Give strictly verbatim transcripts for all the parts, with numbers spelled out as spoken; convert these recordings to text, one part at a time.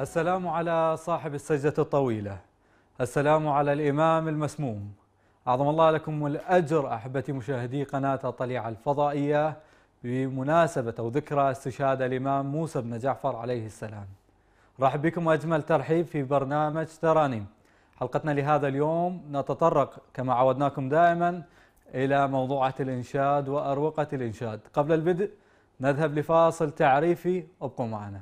السلام على صاحب السجدة الطويلة، السلام على الإمام المسموم. أعظم الله لكم الأجر أحبتي مشاهدي قناة الطليعة الفضائية بمناسبة أو ذكرى استشهاد الإمام موسى بن جعفر عليه السلام. رحب بكم أجمل ترحيب في برنامج ترانيم. حلقتنا لهذا اليوم نتطرق كما عودناكم دائما إلى موضوعة الإنشاد وأروقة الإنشاد. قبل البدء نذهب لفاصل تعريفي، ابقوا معنا.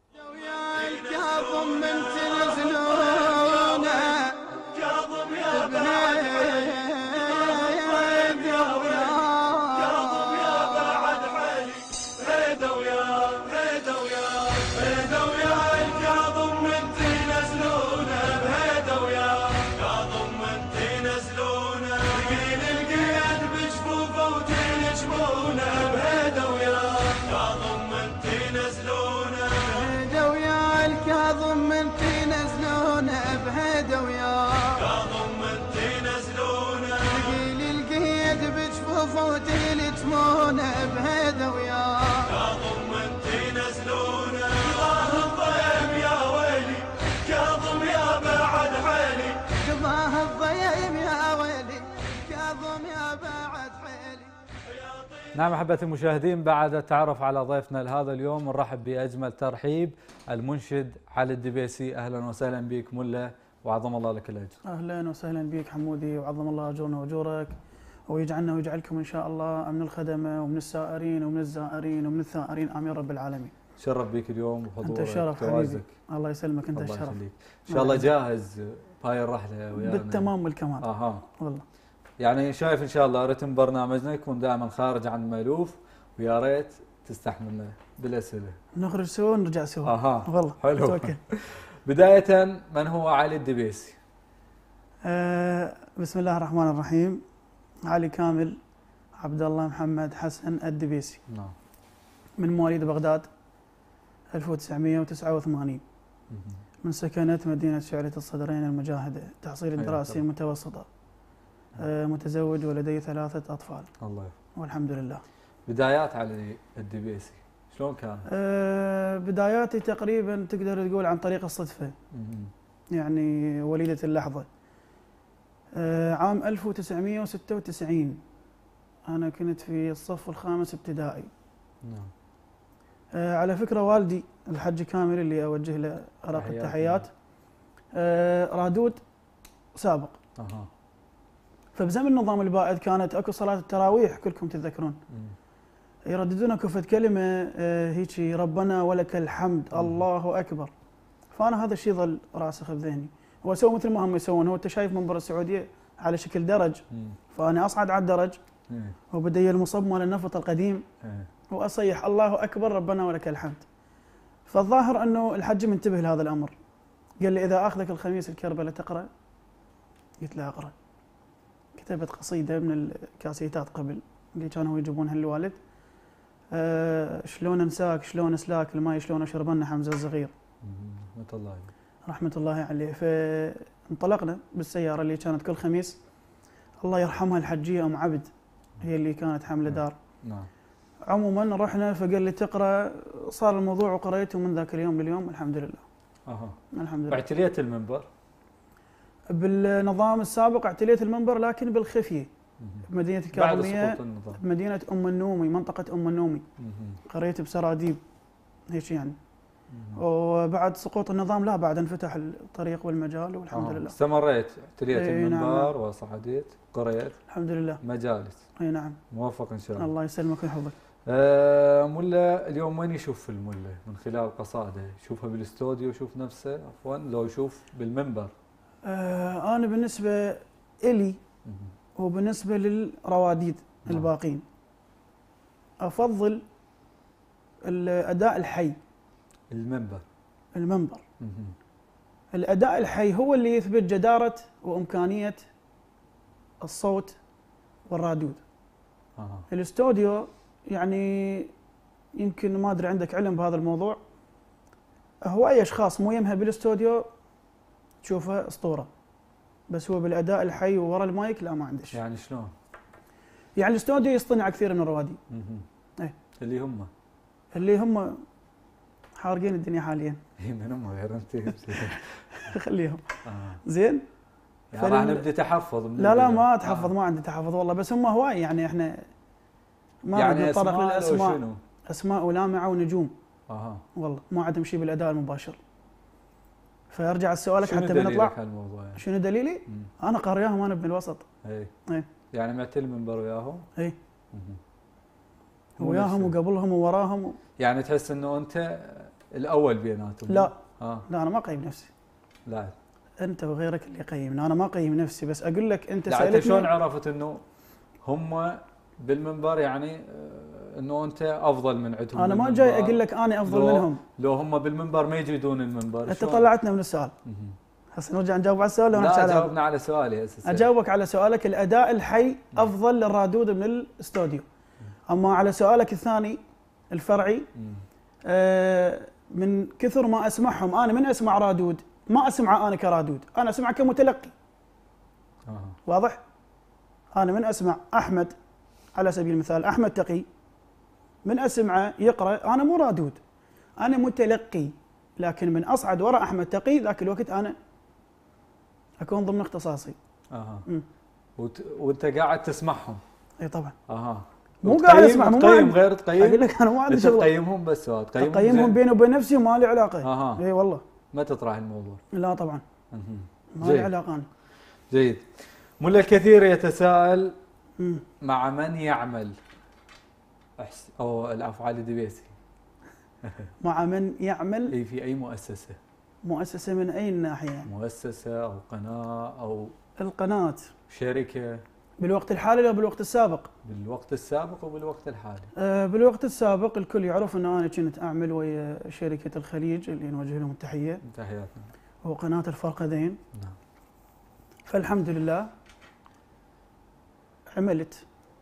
نعم أحبتي المشاهدين، بعد التعرف على ضيفنا لهذا اليوم نرحب بأجمل ترحيب المنشد علي الدبيسي. أهلا وسهلا بك ملا وعظم الله لك الأجر. أهلا وسهلا بك حمودي وعظم الله أجورنا وأجورك ويجعلنا ويجعلكم إن شاء الله من الخدمة ومن السائرين ومن الزائرين ومن الثائرين آمين رب العالمين. شرف بك اليوم وحضورك. أنت الشرف حبيبي، الله يسلمك. أنت الشرف. إن شاء الله جاهز بهاي الرحلة ويانا بالتمام والكمال. أها والله يعني شايف إن شاء الله رتم برنامجنا يكون دائما خارج عن المألوف، ويا ريت تستحملنا بالأسئلة. نخرج سوا ونرجع سوا. أها والله حلو. توكل. بداية، من هو علي الدبيسي؟ آه بسم الله الرحمن الرحيم. علي كامل عبد الله محمد حسن الدبيسي. نعم. من مواليد بغداد ألف وتسعمئة وتسعة وثمانين. من سكنة مدينة شعلة الصدرين المجاهدة. تحصيل الدراسي متوسطة. آه متزوج ولدي ثلاثة أطفال. الله يحفظك. والحمد لله. بدايات علي الدبيسي شلون كانت؟ آه بداياتي تقريبا تقدر تقول عن طريق الصدفة. يعني وليدة اللحظة. آه عام ألف وتسعمئة وستة وتسعين أنا كنت في الصف الخامس ابتدائي. نعم. آه على فكرة والدي الحج كامل اللي أوجه له أرق التحيات آه رادود سابق. أها. فبزمن النظام البائد كانت اكو صلاه التراويح كلكم تتذكرون. مم. يرددون كفة كلمه آه هيجي ربنا ولك الحمد. مم. الله اكبر. فانا هذا الشيء ظل راسخ بذهني، هو سووا مثل ما هم يسوون. هو انت شايف منبر السعوديه على شكل درج. مم. فانا اصعد على الدرج. مم. وبدي المصب مال النفط القديم. مم. واصيح الله اكبر ربنا ولك الحمد. فالظاهر انه الحج منتبه لهذا الامر. قال لي اذا اخذك الخميس الكربلاء تقرا؟ قلت له اقرا. كتبت قصيدة من الكاسيتات قبل اللي كانوا يجيبونها للوالد. أه شلون انساك شلون اسلاك الماي شلون اشربنا حمزة الصغير. رحمة الله عليه. رحمة الله عليه. فانطلقنا بالسيارة اللي كانت كل خميس، الله يرحمها الحجية أم عبد هي اللي كانت حاملة دار. نعم. عموما رحنا فقال لي تقرأ، صار الموضوع وقريته من ذاك اليوم لليوم الحمد لله. اها. الحمد لله. واعتليت المنبر؟ بالنظام السابق اعتليت المنبر لكن بالخفيه بمدينه الكاظميه، بمدينه ام النومي، منطقه ام النومي. قريت بسراديب هيك يعني. مم. وبعد سقوط النظام لا بعد انفتح الطريق والمجال والحمد آه. لله. استمريت اعتليت المنبر. نعم. وصعدت قريت الحمد لله مجالس. اي نعم. موفق ان شاء الله. الله يسلمك ويحفظك. آه ملا اليوم وين يشوف الملا من خلال قصائده؟ يشوفها بالاستوديو يشوف نفسه عفوا لو يشوف بالمنبر؟ آه أنا بالنسبة إلي وبالنسبة للرواديد الباقين أفضل الأداء الحي. المنبر. المنبر. الأداء الحي هو اللي يثبت جدارة وإمكانية الصوت والرادود. آه. الاستوديو يعني يمكن ما أدري عندك علم بهذا الموضوع، هو أي أشخاص مو يمها بالاستوديو تشوفه اسطوره، بس هو بالاداء الحي وورا المايك لا ما عندش. يعني شلون؟ يعني الاستوديو يصطنع كثير من الروادي. ايه اللي هم اللي هم حارقين الدنيا حاليا. اي منهم غير انت. خليهم. آه. زين. يعني راح نبدا تحفظ من لا لا ما البداية. اتحفظ، آه. ما عندي تحفظ والله، بس هم هواي يعني احنا ما يعني نتطرق اسماء للاسماء. شنو؟ اسماء ولامعه ونجوم. اها والله ما عندهم شيء بالاداء المباشر. فارجع لسؤالك شنو حتى بنطلع. دليلك على الموضوع يعني؟ شنو دليلي؟ مم. انا قارياهم انا ابن الوسط. اي اي يعني معتل المنبر وياهم؟ اي مهم. مو وياهم نفسه. وقبلهم ووراهم و... يعني تحس انه انت الاول بيناتهم؟ لا اه لا انا ما اقيم نفسي. لا انت وغيرك اللي يقيمني، انا ما اقيم نفسي، بس اقول لك انت لا انت شلون سالتني. عرفت انه هم بالمنبر يعني آه، انه انت افضل من عندهم؟ انا ما بالمنبر؟ جاي اقول لك انا افضل لو منهم. لو هم بالمنبر ما يجدون المنبر انت شلون؟ طلعتنا من السؤال. مهم. هسه نرجع نجاوب على السؤال لو نحكي لا على جاوبنا على سؤالي اساسا. اجاوبك على سؤالك. الاداء الحي افضل للرادود من الاستوديو. اما على سؤالك الثاني الفرعي، مم. آه من كثر ما اسمعهم انا من اسمع رادود ما اسمعه انا كرادود، انا اسمعه كمتلقي. آه. واضح؟ انا من اسمع احمد على سبيل المثال، احمد تقي، من اسمعه يقرا انا مو رادود، انا متلقي، لكن من اصعد وراء احمد تقي ذاك الوقت انا اكون ضمن اختصاصي. اها مم. وت... وانت قاعد تسمعهم؟ اي طبعا. اها مو وتقيم- قاعد اسمع، مو تقيم عندي- غير تقيم؟ اقول لك انا ما عندي انت شغل تقيمهم بس هو تقيمهم اقيمهم زين؟ بيني وبين نفسي وما لي علاقه. اها اي والله ما تطرح الموضوع. لا طبعا مهم. ما لي جيد. علاقه انا. جيد. ملا الكثير يتساءل مم. مع من يعمل أحس... او العفو علي دبيسي مع من يعمل اي في اي مؤسسه؟ مؤسسه من اي ناحيه؟ مؤسسه او قناه او القناه شركه بالوقت الحالي ولا بالوقت السابق؟ بالوقت السابق وبالوقت الحالي؟ أه بالوقت السابق الكل يعرف ان انا كنت اعمل ويا شركه الخليج اللي نوجه لهم التحيه، تحياتنا. وقناه الفرقدين. نعم. فالحمد لله عملت،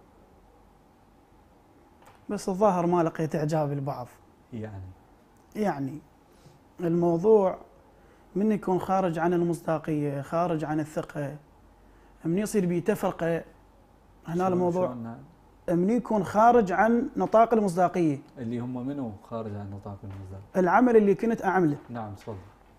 بس الظاهر ما لقيت اعجاب البعض. يعني يعني الموضوع من يكون خارج عن المصداقيه، خارج عن الثقه، من يصير بيه تفرقه، هنا شلون- الموضوع شلون من يكون خارج عن نطاق المصداقيه. اللي هم منو خارج عن نطاق المصدر؟ العمل اللي كنت اعمله نعم تفضل.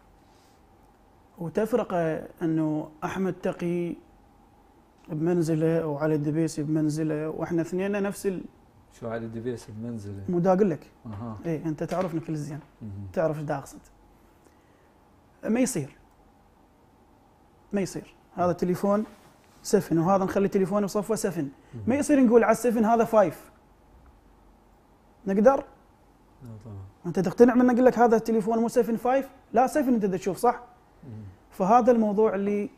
وتفرقه انه احمد تقي بمنزله وعلي الدبيسي بمنزله، واحنا اثنين نفس ال... شو علي دبيس بمنزله؟ مو دا اقول لك. اها اي انت تعرفني كل زين، مهم. تعرف ايش دا اقصد. ما يصير ما يصير هذا تليفون سفن وهذا نخلي تليفونه بصفه سفن، ما يصير نقول على السفن هذا فايف. نقدر؟ لا طبعا. انت تقتنع من اقول لك هذا التليفون مو سفن فايف؟ لا سفن انت تشوف صح؟ مهم. فهذا الموضوع اللي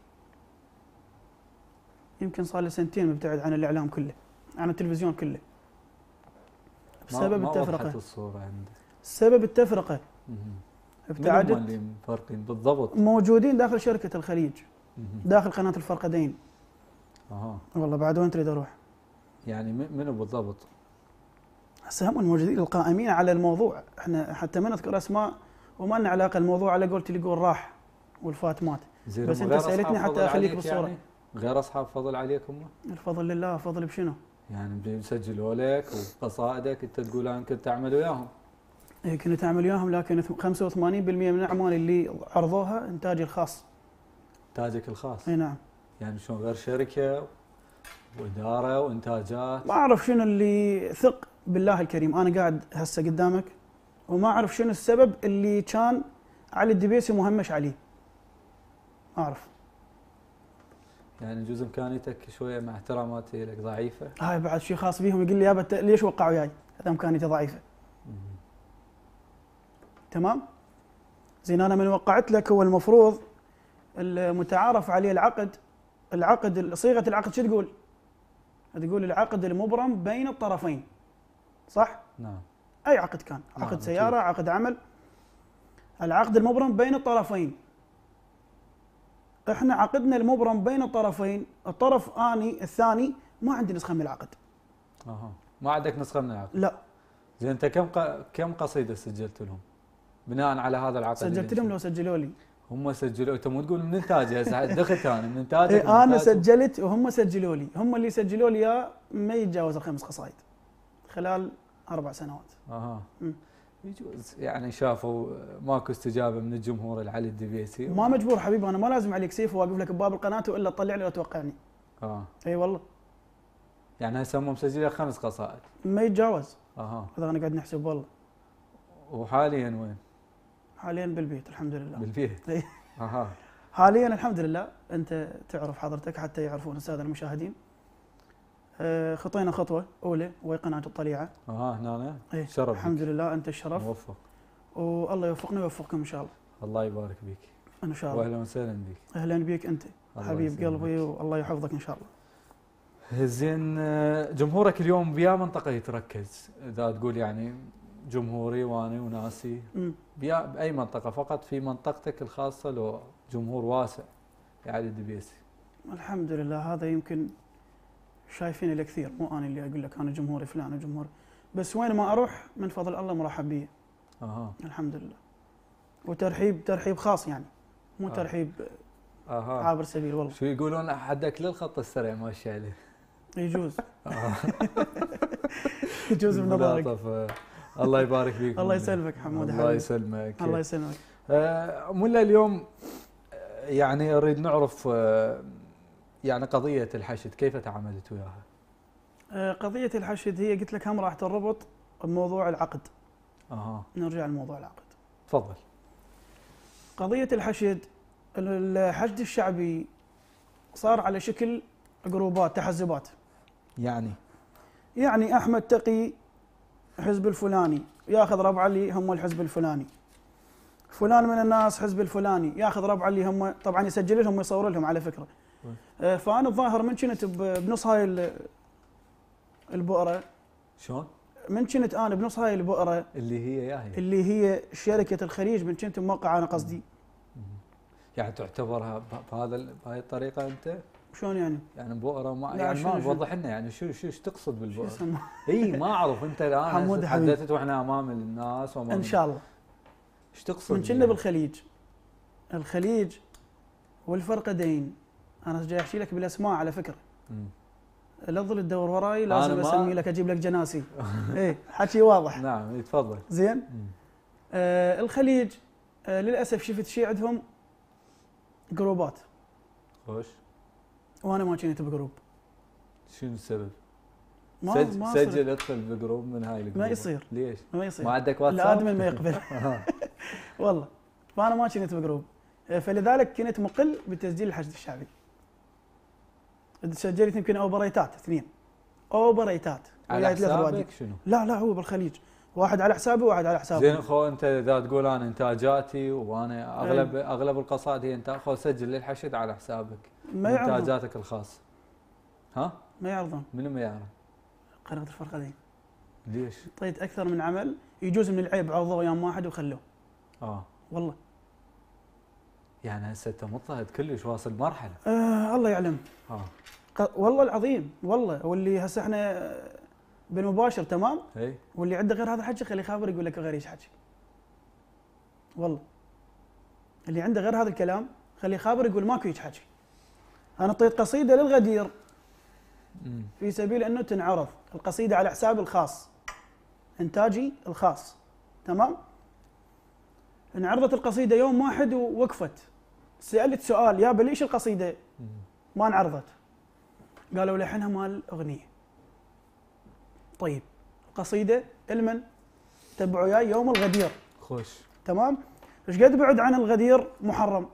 يمكن صار لي سنتين مبتعد عن الاعلام كله، عن التلفزيون كله، بسبب ما التفرقه. وضحت الصورة عندك. سبب التفرقه مهم. من هم ابتعدت. اللي مفرقين بالضبط؟ موجودين داخل شركه الخليج، مهم. داخل قناه الفرقدين. اها والله بعد وين تريد اروح؟ يعني م- منو بالضبط؟ هسه هم الموجودين القائمين على الموضوع، احنا حتى ما نذكر اسماء وما لنا علاقه، الموضوع على قولتي اللي يقول راح والفات مات. زين بس هم أنت غير سألتني أصحاب حتى فضل أخليك عليك بالصورة. يعني؟ غير اصحاب فضل عليك هم؟ الفضل لله، فضل بشنو؟ يعني بيسجلوا لك وقصائدك انت تقول انا كنت اعمل وياهم؟ إيه كنت اعمل وياهم، لكن خمسة وثمانين بالمئة من الاعمال اللي عرضوها انتاجي الخاص. تاجك الخاص؟ اي نعم. يعني شلون غير شركه واداره وانتاجات؟ ما اعرف شنو اللي ثق بالله الكريم، انا قاعد هسه قدامك وما اعرف شنو السبب اللي كان علي الدبيسي مهمش عليه. ما اعرف. يعني جزء امكانيتك شويه مع احتراماتي لك ضعيفه؟ هاي بعد شيء خاص بيهم، يقول لي يابا أنت ليش وقعوا وياي؟ هذا امكانيتي ضعيفه. مهم. تمام؟ زين انا من وقعت لك هو المفروض المتعارف عليه العقد، العقد صيغه العقد شو تقول؟ تقول العقد المبرم بين الطرفين. صح؟ نعم. اي عقد كان، نعم، عقد أكيد. سياره، عقد عمل، العقد المبرم بين الطرفين. احنا عقدنا المبرم بين الطرفين، الطرف اني الثاني ما عندي نسخه من العقد. اها ما عندك نسخه من العقد؟ لا. زين انت كم ق... كم قصيده سجلت لهم بناء على هذا العقد؟ سجلت لهم لو سجلوا لي. هم سجلوا، انت مو تقول من انتاجي هسه دخلت انا من انتاجك. إيه من انا إنتاجك. سجلت وهم سجلوا لي، هم اللي سجلوا لي اياه ما يتجاوز الخمس قصائد خلال اربع سنوات. اها مم. يجوز يعني شافوا ماكو استجابه من الجمهور لعلي الدبيسي. ما مجبور حبيبي، انا ما لازم عليك سيف واقف لك بباب القناه والا تطلع لي وتوقعني. اه اي والله. يعني هسه هم مسجلين خمس قصائد. ما يتجاوز. اها. هذا انا قاعد نحسب والله. وحاليا وين؟ حاليا بالبيت الحمد لله. بالبيت. اي. اها. حاليا الحمد لله، انت تعرف حضرتك حتى يعرفون الساده المشاهدين. آه، خطينا خطوه اولى وهي قناه الطليعه. اها هنا اي شرف. الحمد لله، انت الشرف. موفق. والله يوفقنا ويوفقكم ان شاء الله. الله يبارك بك. ان شاء الله. واهلا وسهلا بك. اهلا بك انت حبيب يسلمك. قلبي، والله يحفظك ان شاء الله. زين، جمهورك اليوم بيا منطقه يتركز؟ اذا تقول يعني جمهوري واني وناسي امم بيا باي منطقه؟ فقط في منطقتك الخاصه لو جمهور واسع يعني الدبيسي؟ الحمد لله، هذا يمكن شايفين الكثير، مو انا اللي اقول لك انا جمهوري فلان وجمهور، بس وين ما اروح من فضل الله مرحب بي. اها. الحمد لله. وترحيب ترحيب خاص يعني، مو آه. ترحيب اها. عابر سبيل والله. شو يقولون حدك للخط السريع ماشي عليه. يجوز. آه. يجوز من نظرك. ملاطفة. الله يبارك فيك. الله يسلمك حمود الله حبيبي. يسلمك. الله يسلمك. آه، ملا اليوم آه، يعني نريد نعرف آه، يعني قضية الحشد كيف تعاملت وياها؟ آه، قضية الحشد هي قلت لك هم راح تربط بموضوع العقد. اها. نرجع لموضوع العقد. تفضل. قضية الحشد، الحشد الشعبي صار على شكل جروبات تحزبات. يعني يعني احمد تقي حزب الفلاني ياخذ ربعه اللي هم الحزب الفلاني، فلان من الناس حزب الفلاني ياخذ ربعه اللي هم، طبعا يسجل لهم ويصور لهم على فكره. آه، فانا الظاهر من كنت بنص هاي ال- البؤره، شلون؟ من كنت انا بنص هاي البؤره اللي هي يا هي. اللي هي شركه الخليج، من كنت موقع انا قصدي. يعني تعتبرها ب- بهذا ال- بهاي الطريقة أنت؟ شلون يعني؟ يعني بؤرة ما لا، يعني شنو- ما شنو؟ وضح لنا يعني شو شو ايش تقصد شو بالبؤرة؟ اسمه؟ اي ما اعرف انت الان حمود حبيبي. تحدثت واحنا امام الناس وامام ان شاء الله. ايش تقصد؟ من كنا بالخليج، الخليج والفرقدين، انا جاي احكي لك بالاسماء على فكره. مم. لا تظل تدور وراي، أنا لازم ما- اسمي لك اجيب لك جناسي. ايه حكي واضح. نعم تفضل. زين. مم. آه الخليج آه للاسف شفت شيء عندهم جروبات، خوش. وانا ما كنت بجروب. شنو السبب؟ ما سج... ما سجل سجل ادخل بجروب من هاي الجروب. ما يصير. ليش؟ ما يصير. ما عندك واتساب؟ الادمن ما يقبل. والله. فانا ما كنت بجروب، آه، فلذلك كنت مقل بتسجيل الحشد الشعبي. سجلت يمكن اوبريتات اثنين، اوبريتات على وياي ثلاث روادي. حسابك شنو؟ لا لا هو بالخليج، واحد على حسابي وواحد على حسابي. زين خو انت اذا تقول انا انتاجاتي وانا اغلب أي. اغلب القصائد هي انت خو سجل للحشد على حسابك. ما يعرضون. انتاجاتك الخاصه. ها؟ ما يعرضون. منو ما يعرف؟ قناة الفرقدين. ليش؟ طيت اكثر من عمل، يجوز من العيب عرضوا ايام واحد وخلوه. اه والله. يعني هسه انت مضطهد كلش واصل مرحله. آه الله يعلم. اه ق- والله العظيم، والله. واللي هسه احنا بالمباشر تمام، اي واللي عنده غير هذا الحكي خليه يخابر يقول لك غير ايش حكي. والله. اللي عنده غير هذا الكلام خليه يخابر يقول ماكو هيك حكي. انا طيت قصيده للغدير امم في سبيل انه تنعرض، القصيده على حسابي الخاص، انتاجي الخاص، تمام؟ انعرضت القصيده يوم واحد ووقفت. سالت سؤال، يابا ليش القصيده ما انعرضت؟ قالوا لحنها مال اغنيه. طيب القصيده المن تبعوا وياي يوم الغدير، خوش. تمام؟ ايش قد بعد عن الغدير محرم؟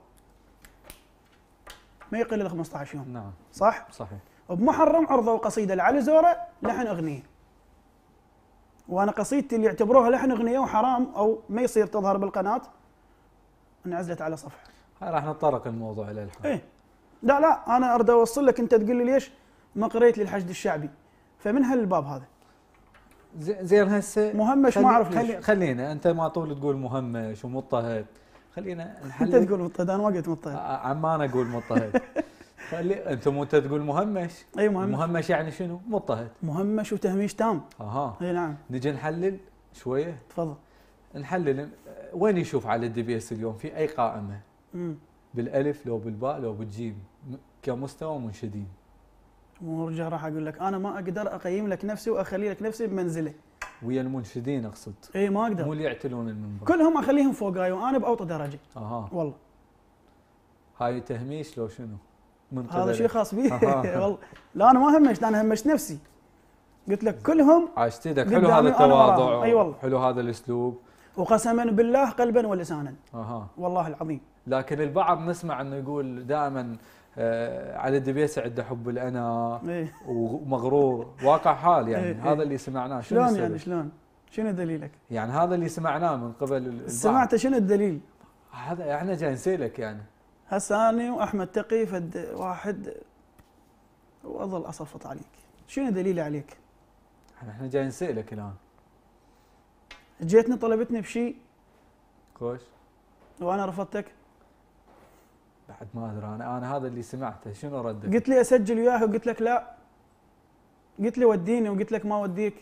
ما يقل ال خمسة عشر يوم، نعم صح؟ صحيح. بمحرم عرضوا قصيده لعلي زوره لحن اغنيه. وانا قصيدتي اللي يعتبروها لحن اغنيه وحرام او ما يصير تظهر بالقناه انعزلت على صفحه. هاي راح نتطرق الموضوع الى الحين. ايه لا لا انا اريد اوصل لك، انت تقول لي ليش ما قريت لي الحشد الشعبي، فمن هالباب هذا. زين زين هسه مهمش ما اعرف ليش. خلي خلينا انت ما طول تقول مهمش ومضطهد، خلينا نحل. انت تقول مضطهد، انا ما قلت مضطهد. عمان اقول مضطهد. خلي انت مو انت تقول مهمش. اي مهمش. مهمش يعني شنو؟ مضطهد. مهمش وتهميش تام. اها اي نعم. نجي نحلل شويه. تفضل. نحلل وين يشوف على الدي بي اس اليوم في اي قائمه؟ امم بالالف لو بالباء لو بالجيم م- كمستوى منشدين. وارجع راح اقول لك انا ما اقدر اقيم لك نفسي واخلي لك نفسي بمنزله. ويا المنشدين اقصد. اي ما اقدر. مو اللي يعتلون المنبر. كلهم اخليهم فوقاي وانا باوطى درجه. اها. والله. هاي تهميش لو شنو؟ من هذا شيء خاص بي. أها. والله لا انا ما همشت، انا همشت نفسي. قلت لك كلهم عاشت ايدك. حلو قدامي هذا وأنا وراهم. التواضع. اي والله. حلو هذا الاسلوب. وقسما بالله قلبا ولسانا. اها. والله العظيم. لكن البعض نسمع انه يقول دائما آه على الدبيسه عنده حب الانا إيه. ومغرور. واقع حال يعني. إيه. هذا اللي سمعناه. شنو شلون السبب؟ يعني شلون؟ شنو دليلك؟ يعني هذا اللي سمعناه من قبل البعض. سمعت شنو الدليل؟ هذا احنا جاي نسالك يعني. هسه اني واحمد تقي فد واحد واظل اصفط عليك. شنو دليلي عليك؟ احنا جاي نسالك الان. جيتني طلبتني بشيء خوش. وانا رفضتك. بعد ما ادري انا انا هذا اللي سمعته. شنو ردك؟ قلت لي اسجل وياها وقلت لك لا. قلت لي وديني وقلت لك ما وديك.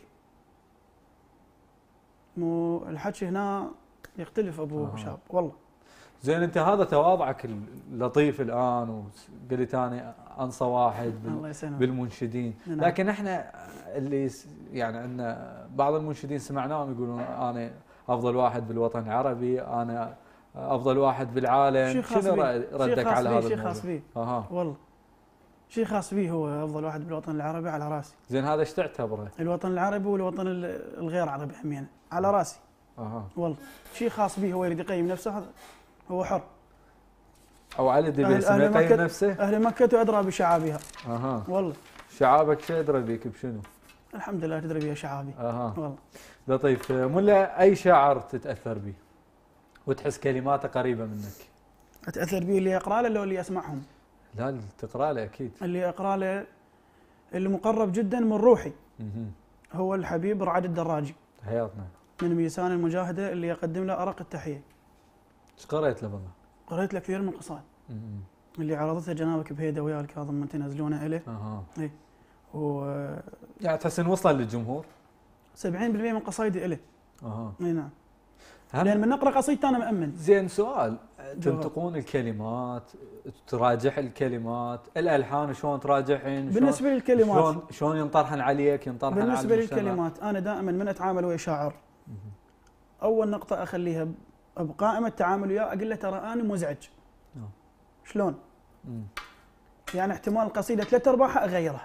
مو الحكي هنا يختلف ابو آه. شاب والله. زين انت هذا تواضعك اللطيف الان وقلت انا انصى واحد بال- الله يسلمك. بالمنشدين. نعم. لكن احنا اللي س- يعني عندنا بعض المنشدين سمعناهم يقولون انا افضل واحد بالوطن العربي، انا افضل واحد بالعالم. شيء خاص شنو بيه. رأ- ردك شيء خاص على بيه. هذا شيء الموضوع؟ خاص بيه اها. والله. شيء خاص بيه، هو افضل واحد بالوطن العربي على راسي. زين هذا ايش تعتبره؟ الوطن العربي والوطن ال- الغير عربي همينه على راسي. اها. والله شيء خاص به، هو يريد يقيم نفسه هذا هو حر. او علي دبيس أهل- ما أهل يقيم مكة- نفسه؟ اهل مكه ادرى بشعابها. اها. والله شعابك شو يدري بيك بشنو؟ الحمد لله تدري بها شعابي. اها. والله لطيف. ملا اي شاعر تتاثر به وتحس كلماته قريبه منك؟ اتاثر به اللي يقرا له لو اللي يسمعهم؟ لا اللي تقرا له اكيد. اللي يقرا له اللي مقرب جدا من روحي مهم. هو الحبيب رعد الدراجي حياتنا. من ميسان المجاهده، اللي يقدم له ارق التحيه. ايش قريت له بالله؟ قريت له كثير من القصائد مهم. اللي عرضتها جنابك بهيدا ويا الكاظم من تنزلونه اليه. اها. و يعني تحس انه وصل للجمهور؟ سبعين بالمئة من قصايدي اليه. اها. اي نعم. هم- لان من نقرا قصيدته انا مامن. زين سؤال، جواب. تنتقون الكلمات، تراجع الكلمات، الالحان شلون تراجعين؟ شلون- بالنسبه للكلمات شلون شلون ينطرحن عليك ينطرحن على بالنسبه المجتمع؟ للكلمات انا دائما من اتعامل ويا شاعر مهم. اول نقطه اخليها ب- بقائمه تعامل وياه، اقول له ترى انا مزعج. نعم. شلون؟ مم. يعني احتمال القصيده ثلاث ارباعها اغيرها.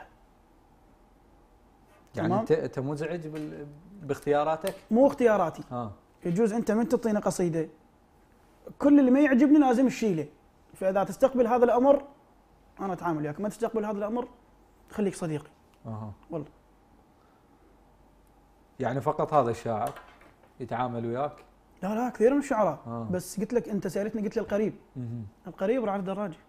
يعني تمام. انت انت مزعج بال... باختياراتك؟ مو اختياراتي. اه. يجوز انت من تعطينا قصيده كل اللي ما يعجبني لازم تشيله، فاذا تستقبل هذا الامر انا اتعامل وياك، ما تستقبل هذا الامر خليك صديقي. اها. والله. يعني فقط هذا الشاعر يتعامل وياك؟ لا لا كثير من الشعراء. آه. بس قلت لك انت سالتني قلت لي القريب. مهم. القريب رعد الدراجي.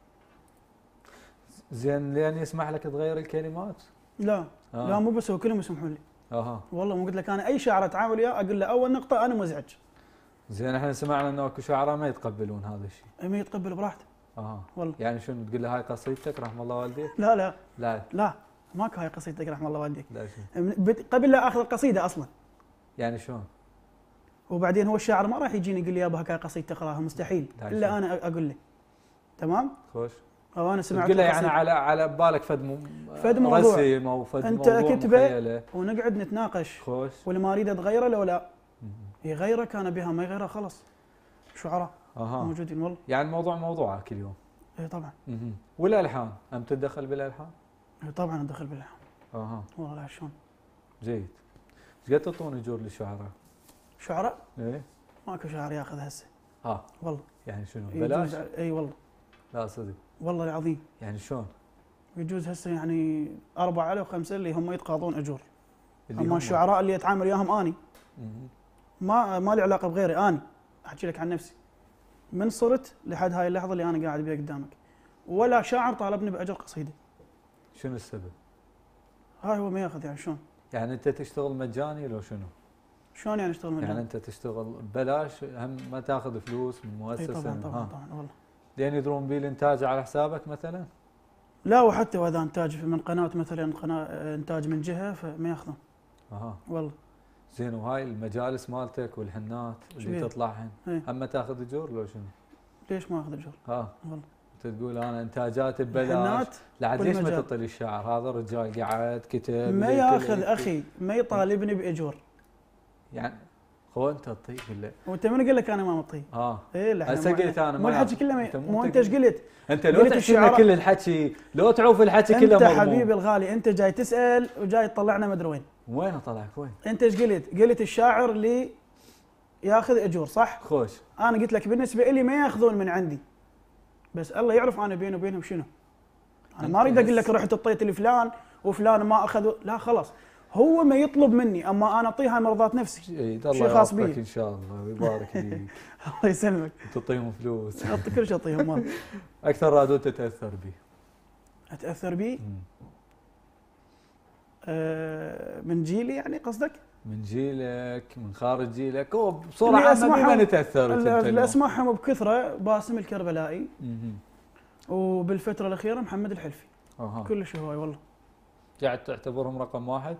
زين لين يسمح لك تغير الكلمات؟ لا آه. لا مو بس هو كلهم يسمحون لي. اها. والله مو قلت لك انا اي شاعر اتعامل وياه اقول له اول نقطه انا مزعج. زين احنا سمعنا انه اكو شعراء ما يتقبلون هذا الشيء. ما يتقبل براحته. اها. والله. يعني شنو تقول له هاي قصيدتك رحم الله والديك؟ لا لا لا لا ماكو هاي قصيدتك رحم الله والديك. لا شنو؟ بد- قبل لا اخذ القصيده اصلا. يعني شلون؟ وبعدين هو الشاعر ما راح يجيني يقول لي يابا هاي قصيده تقراها، مستحيل لا الا شيء. انا أ- اقول له. تمام؟ خوش. او انا سمعت تقول له يعني القصيدة. على على ببالك فد م... فد موضوع. رسم او فد أنت موضوع كتبه. مخيلة. ونقعد نتناقش، خوش. واللي ما اريد اتغيره لو لا مهم. يغيره كان بها، ما يغيره خلاص. شعراء اها. موجودين والله. يعني الموضوع موضوعك اليوم. اي طبعا. مهم. والالحان ام تتدخل بالالحان؟ إي طبعا ادخل باللحن. اها. والله لا شلون. جيد. ايش قد تعطون اجور للشعراء؟ شعراء ايه؟ ماكو شاعر ياخذ هسه. اه. والله. يعني شنو؟ يجوز- بلاش؟ اي والله. لا صدق. والله العظيم يعني شلون؟ يجوز هسه يعني أربعة أو خمسة اللي هم يتقاضون اجور. اللي اما هم- الشعراء اللي اتعامل وياهم اني مهم. ما ما لي علاقه بغيري، اني احكي لك عن نفسي من صرت لحد هاي اللحظه اللي انا قاعد بيها قدامك، ولا شاعر طالبني باجر قصيده. شنو السبب؟ هاي هو ما ياخذ يعني شلون؟ يعني انت تشتغل مجاني لو شنو؟ شلون يعني اشتغل مجاني؟ يعني انت تشتغل ببلاش هم ما تاخذ فلوس من اي مؤسسه؟ طبعا من- طبعا ها. طبعا والله. لين يدرون بيه الانتاج على حسابك مثلا؟ لا وحتى واذا انتاج من قناه مثلا قناه انتاج من جهه فما ياخذون اها. والله. زين وهاي المجالس مالتك والحنات اللي شبيه؟ تطلعهن إيه. هم تاخذ اجور لو شنو؟ ليش ما اخذ اجور؟ ها. والله. انت تقول انا انتاجاتي ببلاش. الحنات لا ليش ما والمجال. تعطي لي الشعر هذا الرجال قاعد كتب ما زي ياخذ كل- اخي، ما يطالبني باجور. يعني هو انت تطيب ولا؟ وانت من قال لك انا ما مطيب؟ اه ايه لا هسه قلت انا مو الحكي كله انت مو انت ايش قلت؟ انت لو تحكي لنا كل الحكي، لو تعوف الحكي كله انت مضمون. حبيبي الغالي انت جاي تسال وجاي تطلعنا مدري وين. وين اطلعك وين؟ انت ايش قلت؟ قلت الشاعر اللي ياخذ اجور صح؟ خوش. انا قلت لك بالنسبه لي ما ياخذون من عندي. بس الله يعرف انا بيني وبينهم شنو. انا ما اريد اقول لك رحت اعطيت لفلان وفلان ما اخذ، لا خلاص. هو ما يطلب مني اما انا اعطيها مرضات نفسي. شيء خاص بي ان شاء الله ويبارك فيك. الله يسلمك. تعطيهم فلوس. اعطي كل شيء اعطيهم مال. اكثر رادود تتاثر به؟ اتاثر به؟ أه من جيلي يعني قصدك؟ من جيلك من خارج جيلك او بصوره عامه بما نتاثر اللي اسمعهم بكثره باسم الكربلائي وبالفتره الاخيره محمد الحلفي. اها كلش هواي والله. قاعد تعتبرهم رقم واحد؟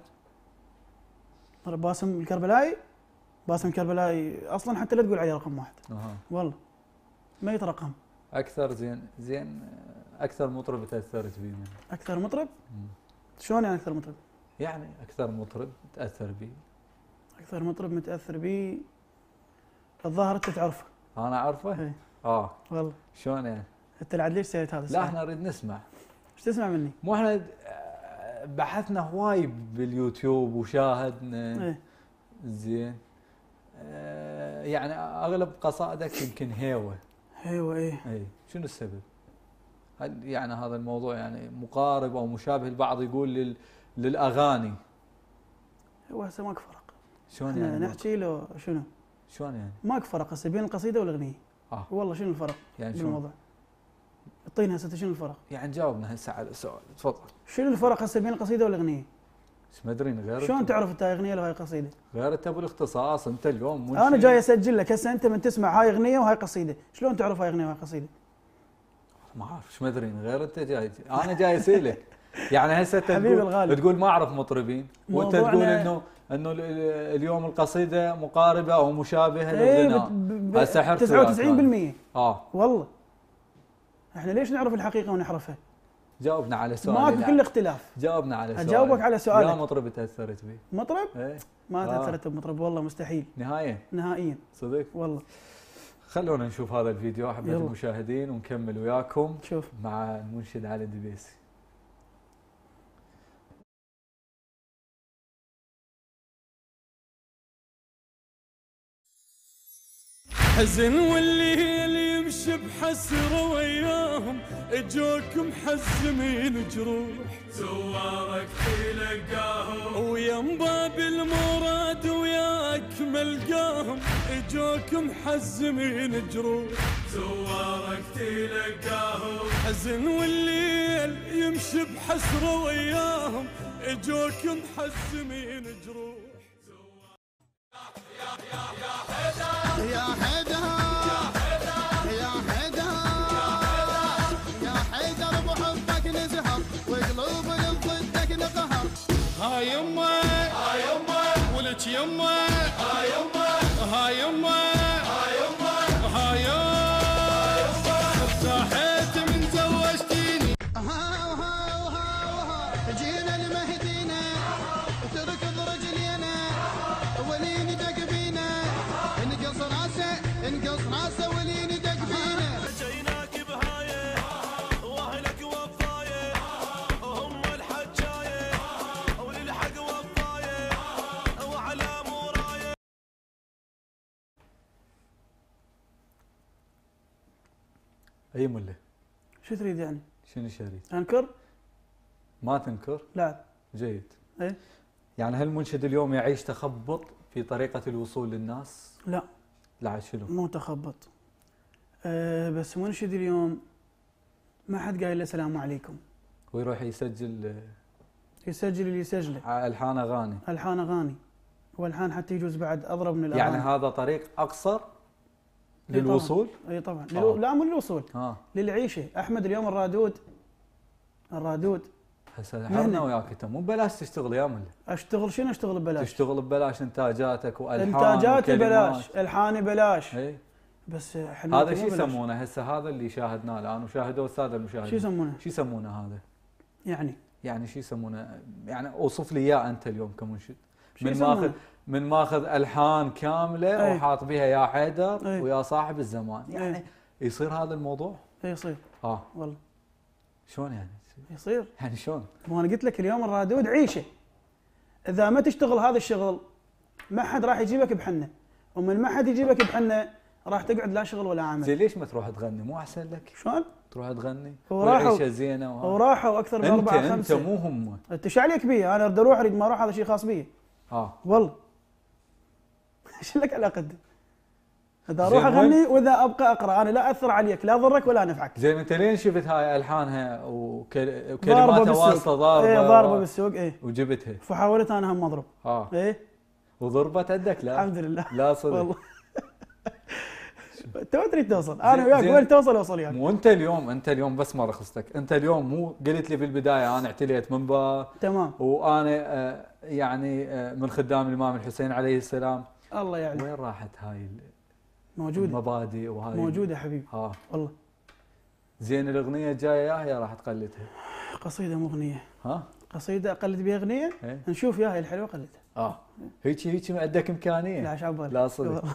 باسم الكربلائي باسم الكربلائي اصلا حتى لا تقول عليه رقم واحد. اها والله ما يترقم. اكثر زين زين اكثر مطرب تاثرت به منه؟ اكثر مطرب؟ مم. شلون يعني اكثر مطرب؟ يعني اكثر مطرب تاثر به. اكثر مطرب متاثر به الظاهر انت تعرفه. انا اعرفه؟ ايه اه والله. شلون يعني؟ انت العاد ليش سويت هذا السؤال؟ لا احنا نريد نسمع. ايش تسمع مني؟ مو احنا بحثنا هواي باليوتيوب وشاهدنا. ايه زين. آه يعني اغلب قصائدك يمكن هيوه. هيوه ايه. اي شنو السبب؟ هل يعني هذا الموضوع يعني مقارب او مشابه؟ البعض يقول لل للاغاني. هو هسه ماكو فرق. شلون يعني؟ نحكي له شنو؟ شلون يعني؟ ماكو فرق هسه بين القصيده والاغنيه. اه والله شنو الفرق؟ يعني بالموضوع. اعطينا هسه شنو الفرق؟ يعني جاوبنا هسه على السؤال، تفضل. شنو الفرق هسه بين القصيده والاغنيه؟ ايش ما ادري غير. شلون تعرف انت اغنيه لو هاي قصيده؟ غير انت بالاختصاص انت اليوم. انا جاي اسجل لك هسه انت من تسمع هاي اغنيه وهاي قصيده، شلون تعرف هاي اغنيه وهاي قصيده؟ ما اعرف ايش ما ادري غير انت جاي. انا جاي اسالك. يعني هسه انت حبيبي تقول الغالي تقول ما اعرف مطربين وانت تقول انه انه اليوم القصيده مقاربه او مشابهه للغناء. هسه حرت تسعة وتسعين بالمئة. اه والله احنا ليش نعرف الحقيقه ونحرفها؟ جاوبنا على سؤالي. ماكو كل اختلاف. جاوبنا على سؤالي. اجاوبك على سؤالك. يا مطرب تاثرت به؟ مطرب؟ ايه ما تاثرت آه. بمطرب والله مستحيل. نهائيا؟ نهائيا صدق؟ والله. خلونا نشوف هذا الفيديو احبتي المشاهدين ونكمل وياكم. شوف مع المنشد علي الدبيسي. حزن والليل يمشي بحسرة وياهم، اجوك محزمين جروح، زوارك تلقاهم ويم باب المراد وياك ملقاهم، اجوك محزمين جروح، زوارك تلقاهم. حزن والليل يمشي بحسرة وياهم، اجوك محزمين جروح. يا حيدر يا حيدر يا حيدر بحبك نزهر وقلوب ضدك نقهر. هاي يمه هاي يمه ولك يمه هاي يمه هاي يمه هاي يمه هاي يمه ارتاحت من زوجتيني. ها وها وها وها جينا المهدينا وتركض رجلينا ولين دق بينا انقص راسه انقص راسه ولين دق بينا. جيناك بهايه واهلك وفايه هم الحجايه وللحق وفايه وعلى مورايه. اي مله شو تريد يعني؟ شنو شريت؟ انكر؟ ما تنكر؟ لا. جيد. ايه يعني هل المنشد اليوم يعيش تخبط في طريقة الوصول للناس؟ لا. لا شنو؟ مو تخبط. أه بس منشد اليوم ما حد قايل له السلام عليكم. ويروح يسجل يسجل اللي يسجله. الحان اغاني. الحان اغاني. والحان حتى يجوز بعد اضرب من الاغاني. يعني هذا طريق اقصر للوصول؟ اي طبعا. آه. لا مو للوصول. اه للعيشه. احمد اليوم الرادود الرادود هسه حرنا وياك انت مو ببلاش تشتغل يا مل. اشتغل شنو اشتغل ببلاش؟ تشتغل ببلاش انتاجاتك والحان انتاجاتي ببلاش، الحاني ببلاش. اي بس هذا شو يسمونه هسه؟ هذا اللي شاهدناه الان وشاهدوه الساده المشاهدين. شو يسمونه؟ شو يسمونه هذا؟ يعني يعني شو يسمونه؟ يعني اوصف لي اياه انت اليوم كمنشد. شو من يسمونه؟ ماخذ من ماخذ الحان كامله أي. وحاط بها يا حيدر أي. ويا صاحب الزمان، يعني أي. يصير هذا الموضوع؟ اي يصير اه والله شلون يعني؟ يصير. يعني شلون؟ ما انا قلت لك اليوم الرادود عيشه. اذا ما تشتغل هذا الشغل ما حد راح يجيبك بحنه، ومن ما حد يجيبك بحنه راح تقعد لا شغل ولا عمل. زين ليش ما تروح تغني؟ مو احسن لك؟ شلون؟ تروح تغني وراحوا- وعيشه زينه وهذا. وراحوا اكثر من انت اربعه انت خمسه. مو هم. انت ايش عليك بي؟ انا اريد اروح اريد ما اروح هذا شيء خاص بي اه والله. ايش لك علاقه؟ اذا زين اروح وين- اغني واذا ابقى اقرا انا لا اثر عليك لا اضرك ولا نفعك. زين انت لين شفت هاي الحانها وكل... ضاربه وكلماتها بالسوق. واسطه ضاربه ايه ضاربه و- بالسوق ايه. وجبتها فحاولت انا هم اضرب. اه ايه وضربت عندك؟ لا الحمد لله. لا صدق. والله تو تريد توصل انا زين- وياك زين. وين توصل اوصل وياك. مو انت اليوم انت اليوم بس ما رخصتك، انت اليوم مو قلت لي في البدايه انا اعتليت منبر تمام وانا آه يعني آه من خدام الامام الحسين عليه السلام، الله يعلم. وين راحت هاي موجوده المبادئ وهاي موجوده حبيبي ها؟ والله. زين الاغنيه الجايه ياها راح تقلدها قصيده مو اغنيه. ها؟ قصيده اقلد بها اغنيه. ايه؟ نشوف ياها الحلوه قلدها. اه هيك هيك عندك امكانيه؟ لا عبالك. لا صدق. والله.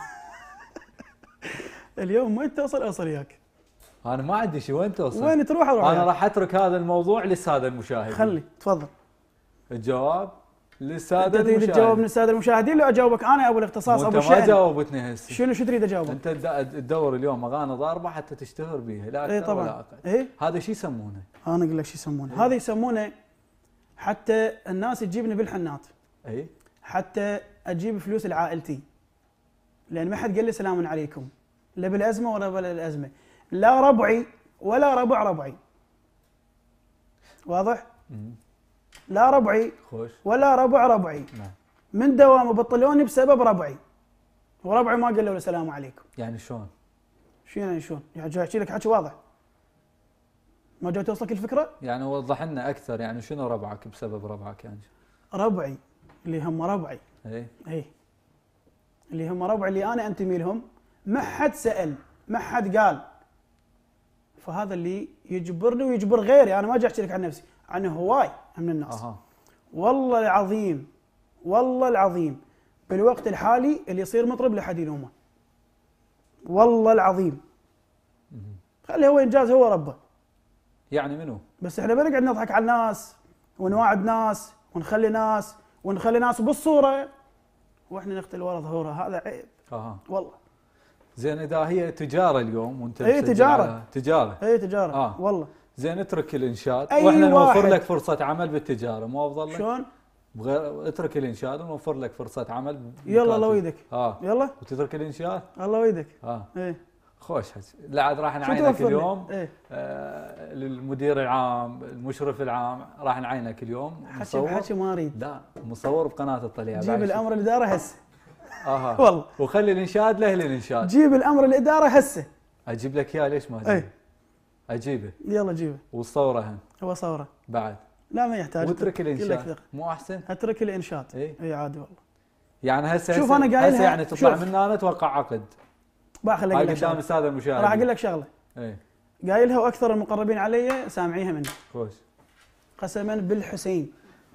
اليوم وين توصل اوصل وياك. انا ما عندي شيء، وين توصل؟ وين تروح اروح انا وياك. راح اترك هذا الموضوع للساده المشاهدين. خلي تفضل. الجواب انت للساده تريد تجاوب من المشاهدين. الساده المشاهدين لو اجاوبك انا ابو الاختصاص وانت ابو ما الشعر؟ جاوبتني هسه. شنو شو تريد اجاوبك؟ انت تد- تدور اليوم اغاني ضاربه حتى تشتهر بيها، لا اي اكثر ولا طبعا اقل. اي. هذا شو يسمونه؟ انا اقول لك شو يسمونه. هذا يسمونه حتى الناس تجيبني بالحنات، اي حتى اجيب فلوس لعائلتي، لان ما حد قال لي سلام عليكم لا بالازمه ولا بلا الازمه، لا ربعي ولا ربع ربعي. واضح؟ مم. لا ربعي خوش. ولا ربع ربعي. نعم. من دوام بطلوني بسبب ربعي، وربعي ما قالوا له السلام عليكم. يعني شلون؟ شو يعني شلون؟ يعني جاي احكي لك حكي واضح. ما جاي توصلك الفكره؟ يعني وضح لنا اكثر، يعني شنو ربعك بسبب ربعك يعني؟ ربعي اللي هم ربعي، اي اي اللي هم ربعي اللي انا انتمي لهم، ما حد سال، ما حد قال. فهذا اللي يجبرني ويجبر غيري، انا ما جاي احكي لك عن نفسي، عن هواي من الناس. اها والله العظيم والله العظيم بالوقت الحالي اللي يصير مطرب لحد يلومه. والله العظيم. خلي هو انجاز هو ربه. يعني منو؟ بس احنا ما نقعد نضحك على الناس ونواعد ناس ونخلي ناس ونخلي ناس بالصوره واحنا نقتل ورا ظهورها، هذا عيب اها والله. زين اذا هي تجاره اليوم وانت إي مسجل تجارة. على- تجاره اي تجاره آه. والله. زين اترك الانشاد أي واحنا نوفر واحد. لك فرصه عمل بالتجاره، مو افضل لك؟ شلون؟ بغير اترك الانشاد ونوفر لك فرصه عمل. يلا الله بالكاتب. ويدك. اه يلا وتترك الانشاد؟ الله ويدك. اه ايه خوش حكي. لا عاد راح شو نعينك توفر لي؟ اليوم ايه آه للمدير العام المشرف العام، راح نعينك اليوم حكي مصور. بحكي ما اريد. لا مصور بقناه الطليعه. جيب بعد شي. الامر الاداره هسه. اها والله. وخلي الانشاد لاهل الانشاد. جيب الامر الاداره هسه. اجيب لك اياه ليش ما إي. اجيبه؟ اجيبه يلا جيبه. وصوره هم هو صوره. بعد. لا ما يحتاج. واترك كلك الانشاد ثقة. مو احسن؟ اترك الانشاد. اي اي عادي والله. يعني هسه شوف هسه- أنا قايلها- هسه يعني تطلع شوف. من هنا توقع عقد. باخذ هاي لك قدام شغله. الساده المشاهدين. راح اقول لك شغله اي قايلها واكثر المقربين علي سامعيها مني. خوش. قسما بالحسين.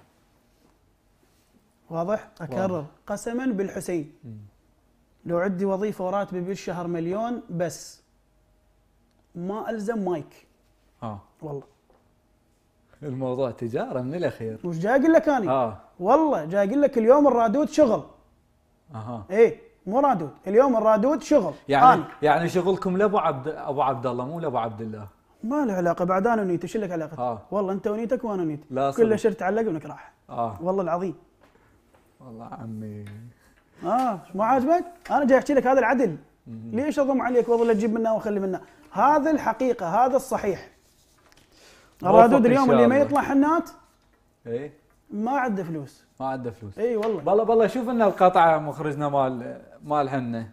واضح؟ اكرر واضح. قسما بالحسين. مم. لو عندي وظيفه وراتبي بالشهر مليون بس ما الزم مايك اه والله. الموضوع تجاره من الاخير. وش جاي اقول لك انا؟ اه والله جاي اقول لك اليوم الرادود شغل. اها ايه مو رادود، اليوم الرادود شغل. يعني أنا. يعني شغلكم لابو عبد ابو عبد الله مو لابو عبد الله. ما له علاقه بعد انا ونيتي، شو لك علاقه؟ آه. والله انت ونيتك وانا ونيتي. لا كله صدق. شرت علق ونك راح. اه والله العظيم. والله عمي. اه مو عاجبك؟ انا جاي احكي لك هذا العدل. ليش اضم عليك واظل اجيب منه واخلي منه؟ هذا الحقيقه، هذا الصحيح. الرادود موفق إن اليوم شاء اللي ما الله. يطلع حنات اي ما عنده فلوس. ما عنده فلوس. اي والله. والله والله شوف لنا القطعه مخرجنا مال مال حنه.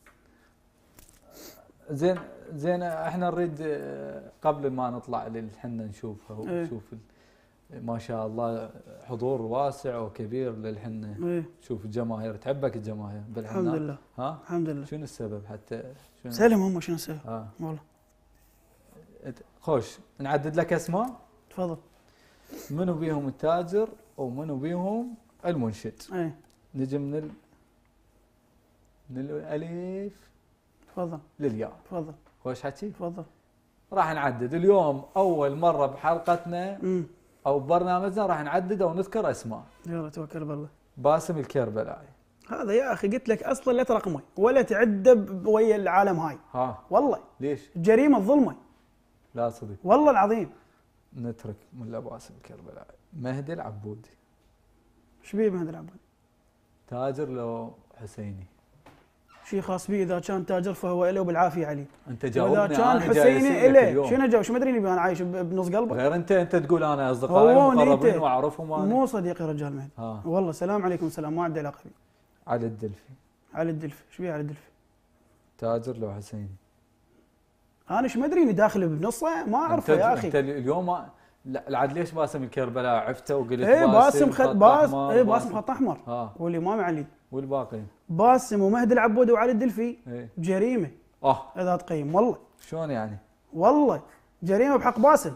زين زين احنا نريد آه، قبل ما نطلع للحنه نشوفها إيه. ونشوف ال- ما شاء الله حضور واسع وكبير للحنه. ايه شوف الجماهير تحبك الجماهير بالحنه. الحمد لله. ها الحمد لله. شنو السبب حتى شنو؟ سلم هم شنو نسوي؟ اه والله ات- خوش نعدد لك اسماء تفضل. منو بيهم التاجر ومنو بيهم المنشد. ايه نجي من ال... من الالف تفضل للياء. تفضل خوش حكي. تفضل. راح نعدد اليوم اول مره بحلقتنا امم او ببرنامجنا راح نعدد او نذكر اسماء. يلا توكل بالله. باسم الكربلائي. هذا يا اخي قلت لك اصلا لا ترقمه ولا تعده ب- ويا العالم هاي. ها والله ليش؟ جريمه ظلمه لا صدق. والله العظيم. نترك ملا باسم الكربلائي. مهدي العبودي. ايش بيه مهدي العبود؟ تاجر لو حسيني. شيء خاص به، اذا كان تاجر فهو له بالعافيه عليه. انت واذا جاوبني كان انا جاي حسيني أسألك اله اليوم. شنو اجاوب؟ شو مدري انا عايش ب- بنص قلبه. غير انت انت تقول انا اصدقائي هو المقربين نيته. واعرفهم انا. مو صديقي رجال مهدي. ها والله السلام عليكم السلام، ما عندي علاقه به. علي الدلفي. علي الدلفي. ايش بيه علي الدلفي؟ تاجر لو حسيني. انا ايش مدري اني داخل بنصه ما اعرفه انت يا اخي. انت اليوم ما... لا العاد ليش باسم الكربلاء عفته وقلت ايه باسم خط باسم أحمر، ايه باسم خط احمر. ها والامام علي. والباقي. باسم ومهدي العبود وعلي الدلفي ايه جريمه اه اذا تقيم. والله شلون يعني؟ والله جريمه بحق باسم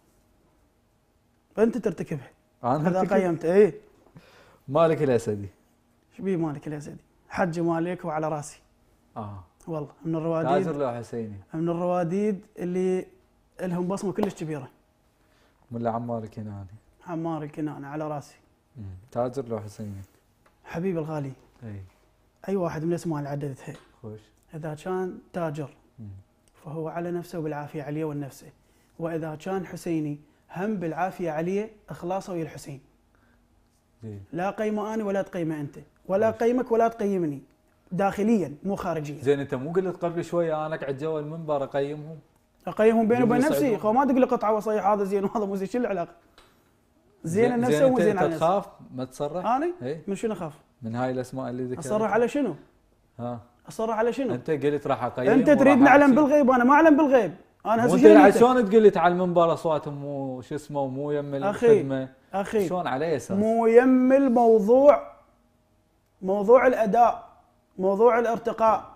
فانت ترتكبها انا اذا هرتكب؟ قيمت. ايه مالك الاسدي. ايش بيه مالك يا سيدي؟ حج مالك وعلى راسي. اه والله من تاجر الرواديد لو حسيني. من الرواديد اللي لهم بصمه كلش كبيره. ملا عمار الكناني. عمار الكنانه على راسي. مم. تاجر لو حسيني. حبيبي الغالي، اي اي واحد من الاسماء اللي عددتها خوش. اذا كان تاجر مم. فهو على نفسه وبالعافيه عليه ونفسه، واذا كان حسيني هم بالعافيه عليه اخلاصه ويا الحسين. زين لا قيمه انا ولا تقيمه انت، ولا قيمك ولا تقيمني، داخليا مو خارجيا. زين انت مو قلت قبل شويه انا اقعد جوا المنبر اقيمهم؟ اقيمهم بيني وبين يبي نفسي. يسعدون. خو ما تقول لي قطعه وصيح هذا زين وهذا مو زين، شو العلاقه؟ زين النفس زين ومو انت, زين على انت نفسي. تخاف ما تصرح؟ انا اي من شنو اخاف؟ من هاي الاسماء اللي ذكرتها. اصرح على شنو؟ ها اصرح على شنو؟ انت قلت راح اقيم. انت وراح تريد نعلم أحكي. بالغيب، انا ما اعلم بالغيب. انا مو هسه انت بعد جريمتك. شلون تقول لي تعال المنبر اصواتهم مو شو اسمه ومو يم أخي. الخدمه؟ اخي شلون على اي اساس؟ مو يم الموضوع، موضوع الاداء، موضوع الارتقاء،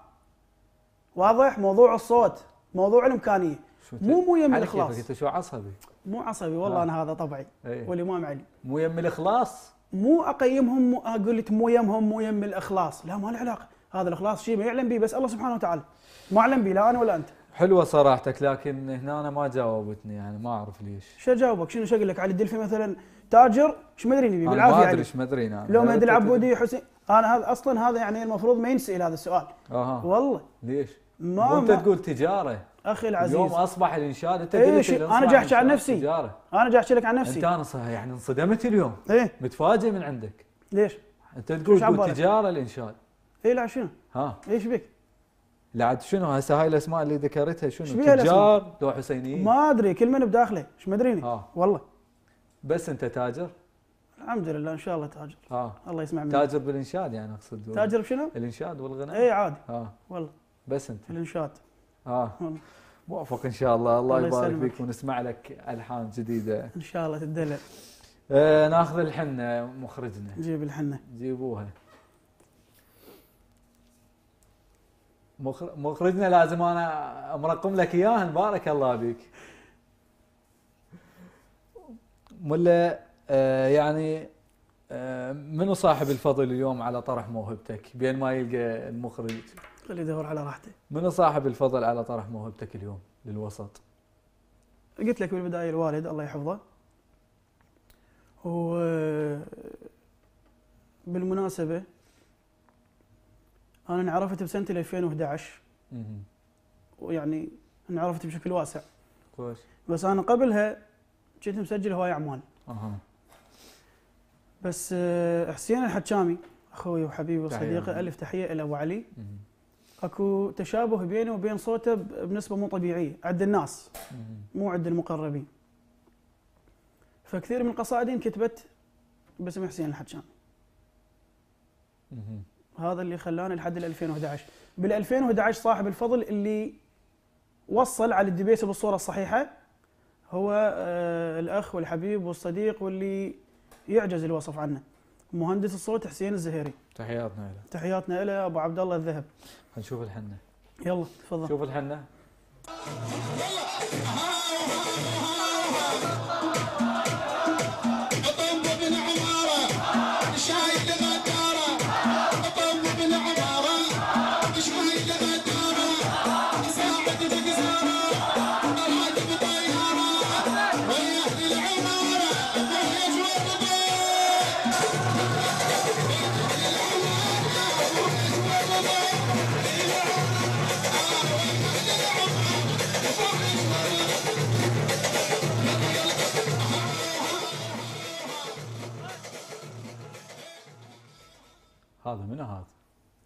واضح؟ موضوع الصوت، موضوع الامكانيه، شو ت- مو مو يم على الاخلاص. كيفك انت شو عصبي؟ مو عصبي والله، ها. انا هذا طبعي ايه. والامام علي. مو يم الاخلاص؟ مو اقيمهم، مو اقول لك مو يمهم مو يم الاخلاص، لا ما له علاقه. هذا الاخلاص شيء ما يعلم به بس الله سبحانه وتعالى، ما اعلم به لا انا ولا انت. حلوه صراحتك، لكن هنا أنا ما جاوبتني يعني ما اعرف ليش. شو اجاوبك؟ شنو شو اقول لك؟ علي الدلفي مثلا تاجر، ايش مدري نبي انا بالعافيه ما ادري عليه. ايش مدري انا. لو مهدي العبودي حسين، انا هذا اصلا هذا يعني المفروض ما ينسال هذا السؤال. اها والله ليش؟ ما, وانت ما تقول تجاره. اخي العزيز اليوم اصبح الانشاد انت إيه قلت شي- الإصبح أنا جاي أحكي عن الإنشاد نفسي. تجاره. انا جاي احكي لك عن انت نفسي. انا صح يعني انصدمت اليوم. ايه متفاجئ من عندك. ليش؟ انت تقول شو تقول عبالك؟ تجاره الانشاد. ايه لا شنو؟ ها ايش بك؟ لا عاد شنو هسه هاي الاسماء اللي ذكرتها شنو؟ إيش بيها الأسماء؟ تجار لو حسينيين. ما ادري كل من بداخله، ايش مدريني؟ ها والله بس انت تاجر؟ الحمد لله ان شاء الله تاجر. ها الله يسمع مني. تاجر بالانشاد يعني اقصد. تاجر بشنو؟ الانشاد والغناء. ايه عادي ها والله بس انت. الانشاد. ها والله موفق ان شاء الله. الله الله يبارك يسلمك. فيك ونسمع لك الحان جديده. ان شاء الله تدلع. آه ناخذ الحنه مخرجنا. جيب الحنه. جيبوها. مخ- مخرجنا لازم انا مرقم لك اياها بارك الله بك. ملا آه يعني آه منو صاحب الفضل اليوم على طرح موهبتك بين ما يلقى المخرج؟ خليه يدور على راحته. منو صاحب الفضل على طرح موهبتك اليوم للوسط؟ قلت لك بالبدايه الوالد الله يحفظه. و بالمناسبه انا انعرفت بسنه ألفين وأحد عشر، مهم. ويعني انعرفت بشكل واسع، كويس. بس انا قبلها كنت مسجل هواي اعمال. اها بس آه، حسين الحجامي اخوي وحبيبي تحية. وصديقي، الف تحيه له ابو علي. مهم. اكو تشابه بينه وبين صوته ب- بنسبه مو طبيعيه عند الناس، مهم. مو عند المقربين. فكثير من قصائدي انكتبت باسم حسين الحجامي. مهم. هذا اللي خلاني لحد ال ألفين وأحد عشر. بال ألفين وأحد عشر صاحب الفضل اللي وصل على الدبيسه بالصوره الصحيحه هو آه الاخ والحبيب والصديق واللي يعجز الوصف عنه، مهندس الصوت حسين الزهيري. تحياتنا له. تحياتنا له ابو عبد الله الذهب. نشوف الحنه. يلا تفضل. شوف الحنه. طب ابن عماره شايل غداره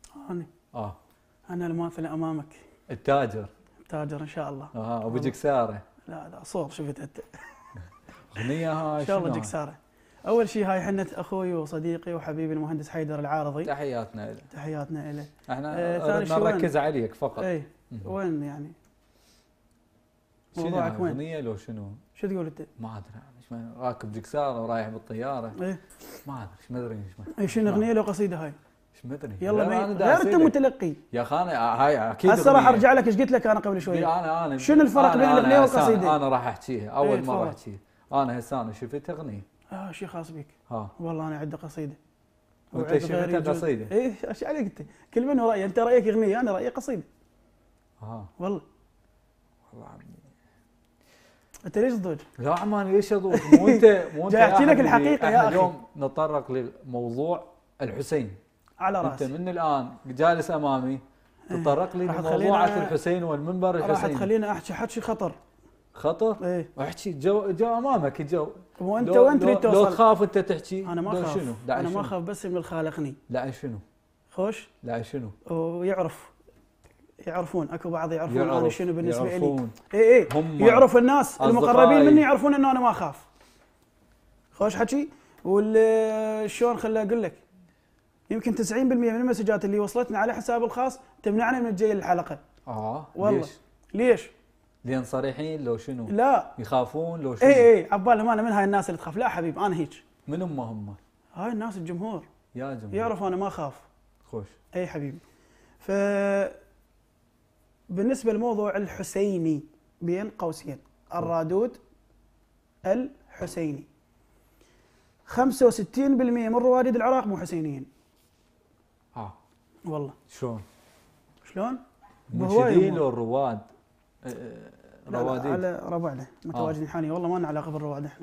انا اه انا الماثل امامك، التاجر. تاجر ان شاء الله. اه ابو جكساره. لا لا صور شفت انت. اغنيه هاي ان شاء الله شنو هاي؟ جكساره. اول شيء هاي حنه اخوي وصديقي وحبيبي المهندس حيدر العارضي، تحياتنا له. تحياتنا له. احنا آه، ثاني ردنا شيء وين؟ نركز عليك فقط. اي مم. وين يعني شنو موضوعك هاي، وين؟ اغنيه لو شنو؟ شو تقول انت؟ ما ادري أنا ايش ما- راكب جكساره ورايح بالطياره. ايه ما ادري ايش مدري ايش ما- اي شنو اغنيه لو قصيده هاي؟ ايش مدري. يلا لا، مي... أنا دا غير انت أسألك. متلقي. يا اخي انا هاي اكيد هسه راح أغنية. ارجع لك ايش قلت لك انا قبل شويه. انا انا شنو الفرق أنا- بين أنا الأغنية هسه- والقصيدة؟ انا راح احكيها اول إيه، مره تفضل. احكيها. انا هسه انا شفت اغنيه. اه شيء خاص بك. ها والله انا عندي قصيده. وانت وعند شفتها غيري يجوز- قصيدة؟ ايه ايش عليك انت؟ كل من رايه، انت رايك اغنيه انا رايي قصيده. ها والله والله عمي. انت ليش ضوج؟ لا عمان ليش اضوج؟ مو انت مو انت جاي أحكي لك أحد اللي- الحقيقة يا إحنا أخي. اليوم نتطرق لموضوع الحسين. على انت راسي. من الان جالس امامي تطرق لي راح لموضوعة تخلينا- الحسين والمنبر راح الحسيني. تخليني احكي حكي خطر. خطر؟ ايه احكي جو جو امامك جو. وانت لو- وين تريد لو- لو توصل؟ تخاف انت تحكي. انا ما لو اخاف. شنو؟ لا انا ما شنو؟ اخاف بس من الخالقني. لا شنو؟ خوش لا شنو؟ ويعرف يعرفون اكو بعض يعرفون انا يعرف- شنو بالنسبه لي. يعرفون. اي اي هم يعرف الناس أصدقائي. المقربين مني يعرفون انه انا ما اخاف. خوش حكي. وال شلون خليني اقول لك، يمكن تسعين بالمئة من المسجات اللي وصلتني على حسابي الخاص تمنعني من الجاي للحلقه. اه والله. ليش؟ ليش؟ لين صريحين لو شنو؟ لا يخافون لو شنو؟ اي اي عبالهم انا من هاي الناس اللي تخاف. لا حبيب انا هيك. من هم هم؟ هاي الناس الجمهور يا جماعة يعرف انا ما اخاف. خوش. اي حبيبي. ف بالنسبه لموضوع الحسيني بين قوسين الرادود الحسيني، خمسة وستين بالمئة من رواديد العراق مو حسينيين. اه والله شلون؟ شلون؟ بهواي المنشدين أمور. والرواد. آه، لا، لا، رواديد. على ربعنا متواجدين حاليا. والله ما لنا علاقه بالرواد احنا.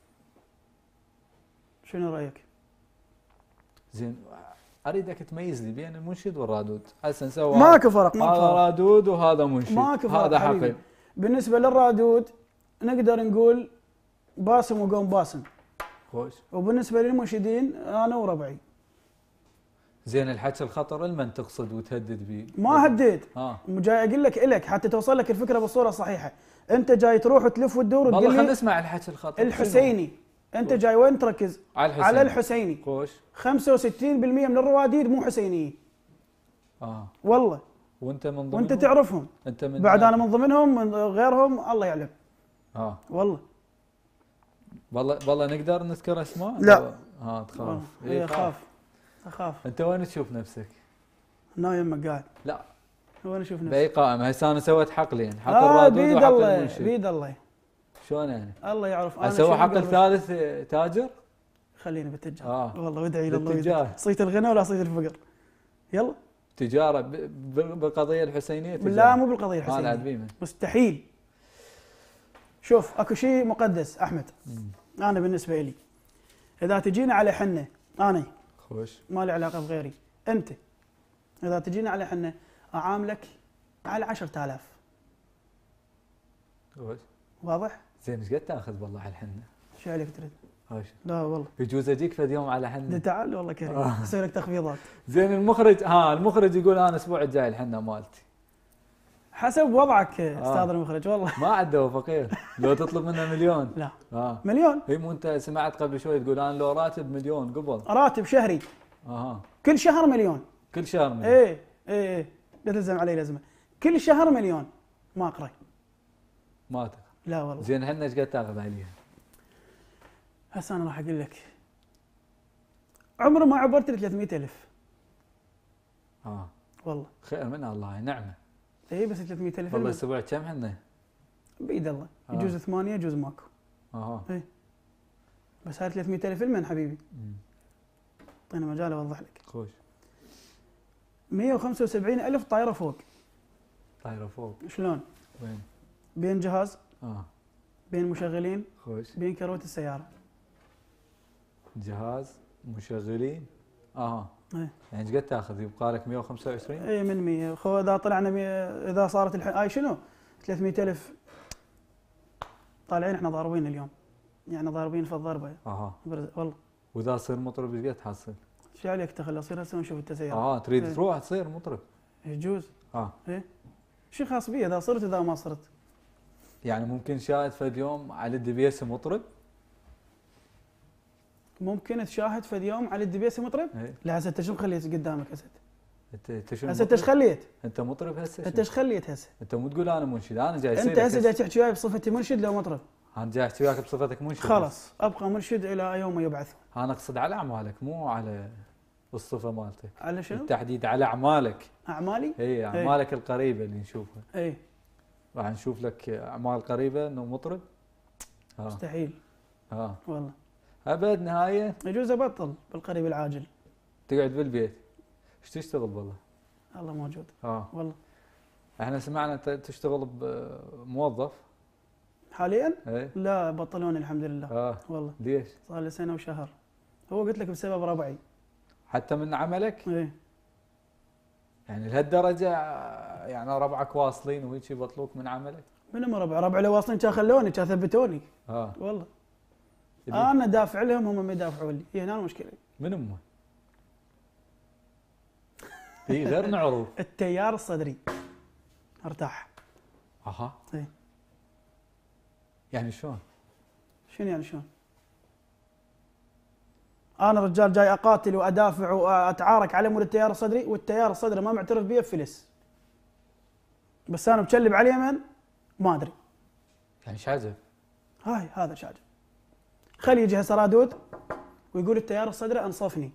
شنو رايك؟ زين اريدك تميز لي بين المنشد والرادود. هسه نسوي ماكو فرق ماكو هذا فرق رادود وهذا منشد. ماكو فرق هذا حبيبي. حقل. بالنسبه للرادود نقدر نقول باسم وقوم باسم، خوش. وبالنسبه للمنشدين انا وربعي. زين الحكي الخطر لمن تقصد وتهدد به؟ ما هديت، اه جاي اقول لك الك حتى توصل لك الفكره بالصوره الصحيحه. انت جاي تروح وتلف وتدور والله وتقول خلينا لي نسمع الحكي الخطر. الحسيني. انت جاي وين تركز؟ على الحسيني. على الحسيني. خوش. خمسة وستين بالمئة من الرواديد مو حسينيين. اه والله. وانت من ضمنهم؟ وانت تعرفهم. انت من بعد انا من ضمنهم من غيرهم الله يعلم. اه والله. والله والله نقدر نذكر اسماء؟ لا. اه تخاف. والله. إيه، إيه، اخاف اخاف. انت وين تشوف نفسك؟ هنا يمك قاعد. لا وين اشوف نفسي؟ باي قائمه. هسه انا سويت حقلين، حق آه الرادود بيد وحق الله المنشد. بيد الله. شلون يعني؟ الله يعرف انا اسوي شنو حق قلبي. الثالث تاجر؟ خليني بالتجار. آه. والله وادعي لله بالتجار. ويدعي. صيت الغنى ولا صيت الفقر. يلا. تجاره ب- ب- بالقضيه الحسينيه تجارة. لا مو بالقضيه ما الحسينيه. لعب بيمه. مستحيل. شوف اكو شيء مقدس احمد. انا بالنسبه لي اذا تجينا على حنه انا خوش. ما لي علاقه بغيري، انت اذا تجينا على حنه اعاملك على عشرة آلاف. خوش. واضح؟ زين ايش قد تاخذ والله على الحنه؟ شو عليك تريد؟ خوش. لا والله. يجوز اجيك فد يوم على ده حنه. تعال والله كريم آه. اسوي لك تخفيضات. زين المخرج ها المخرج يقول انا الاسبوع الجاي الحنه مالتي. حسب وضعك استاذ المخرج والله. ما عنده فقير. لو تطلب منه مليون. لا اه مليون هي مو انت سمعت قبل شوي تقول انا لو راتب مليون قبل. راتب شهري اها كل شهر مليون. كل شهر مليون. ايه ايه ايه لا تلزم علي لازمه. كل شهر مليون ما اقرا. ما تاخذ. لا والله. زين احنا ايش قد تاخذ عليها؟ هسه انا راح اقول لك عمره ما عبرت ثلاثمئة ألف. اه والله. خير من الله نعمه. اي بس ثلاثمئة ألف والله المن. الاسبوع كم احنا؟ بايد الله. آه. يجوز ثمانية يجوز ماكو. اها بس هاي ثلاثمئة ألف المن حبيبي. مم. اعطينا مجال اوضح لك. خوش. مئة وخمسة وسبعين ألف طايره فوق. طايره فوق. شلون؟ وين؟ بين جهاز، اه بين مشغلين، خوش. بين كروت السياره. جهاز مشغلين. اها ايه يعني ايش قد تاخذ؟ يبقى لك مئة وخمسة وعشرين؟ اي من مئة. خو اذا طلعنا مئة اذا صارت الح... هاي شنو؟ ثلاثمئة ألف طالعين احنا ضاربين اليوم. يعني ضاربين في الضربه. اها برز- والله واذا صير مطرب ايش قد تحصل؟ ايش عليك تخلى اصير هسه ونشوف التسيير. اه تريد إيه. تروح تصير مطرب؟ يجوز. اه ايه شيء خاص بي اذا صرت اذا ما صرت. يعني ممكن شاهد فد يوم على الدبيسي مطرب؟ ممكن تشاهد فد يوم على الدبيسي مطرب؟ ايه لا هسه انت شو خليت قدامك هسه؟ انت انت شنو هسه انت ايش خليت؟ انت مطرب هسه؟ انت ايش خليت هسه؟ انت مو تقول انا منشد، انا جاي انت اسالك هسه جاي تحكي وياي بصفتي منشد لو مطرب؟ انا جاي احكي وياك بصفتك منشد. خلاص ابقى منشد الى يوم يبعثون. انا اقصد على اعمالك مو على الصفه مالتك. على شنو؟ بالتحديد على اعمالك. اعمالي؟ اي اعمالك القريبه اللي نشوفها. اي راح نشوف لك اعمال قريبه انه مطرب؟ اه مستحيل اه والله. ابد نهايه يجوز ابطل بالقريب العاجل. تقعد بالبيت. ايش تشتغل والله؟ الله موجود اه والله. احنا سمعنا انت تشتغل بموظف حاليا؟ اي لا بطلوني الحمد لله. اه والله ليش؟ صار لي سنه وشهر. هو قلت لك بسبب ربعي. حتى من عملك؟ ايه يعني لهالدرجه يعني ربعك واصلين وهيك يبطلوك من عملك؟ من هم ربع ربع لو واصلين كان خلوني كان ثبتوني اه والله. اللي- انا دافع لهم هم ما يدافعوا لي. هي هنا المشكله. من امه؟ اي غير نعرف. التيار الصدري ارتاح. اها ايه يعني شلون؟ شنو يعني شلون؟ انا رجال جاي اقاتل وادافع واتعارك على مول التيار الصدري، والتيار الصدري ما معترف بيه بفلس. بس انا مكلب على اليمن ما ادري. يعني ايش عجب؟ هاي هذا شاجر. خلي يجي هسه رادود ويقول التيار الصدري انصفني.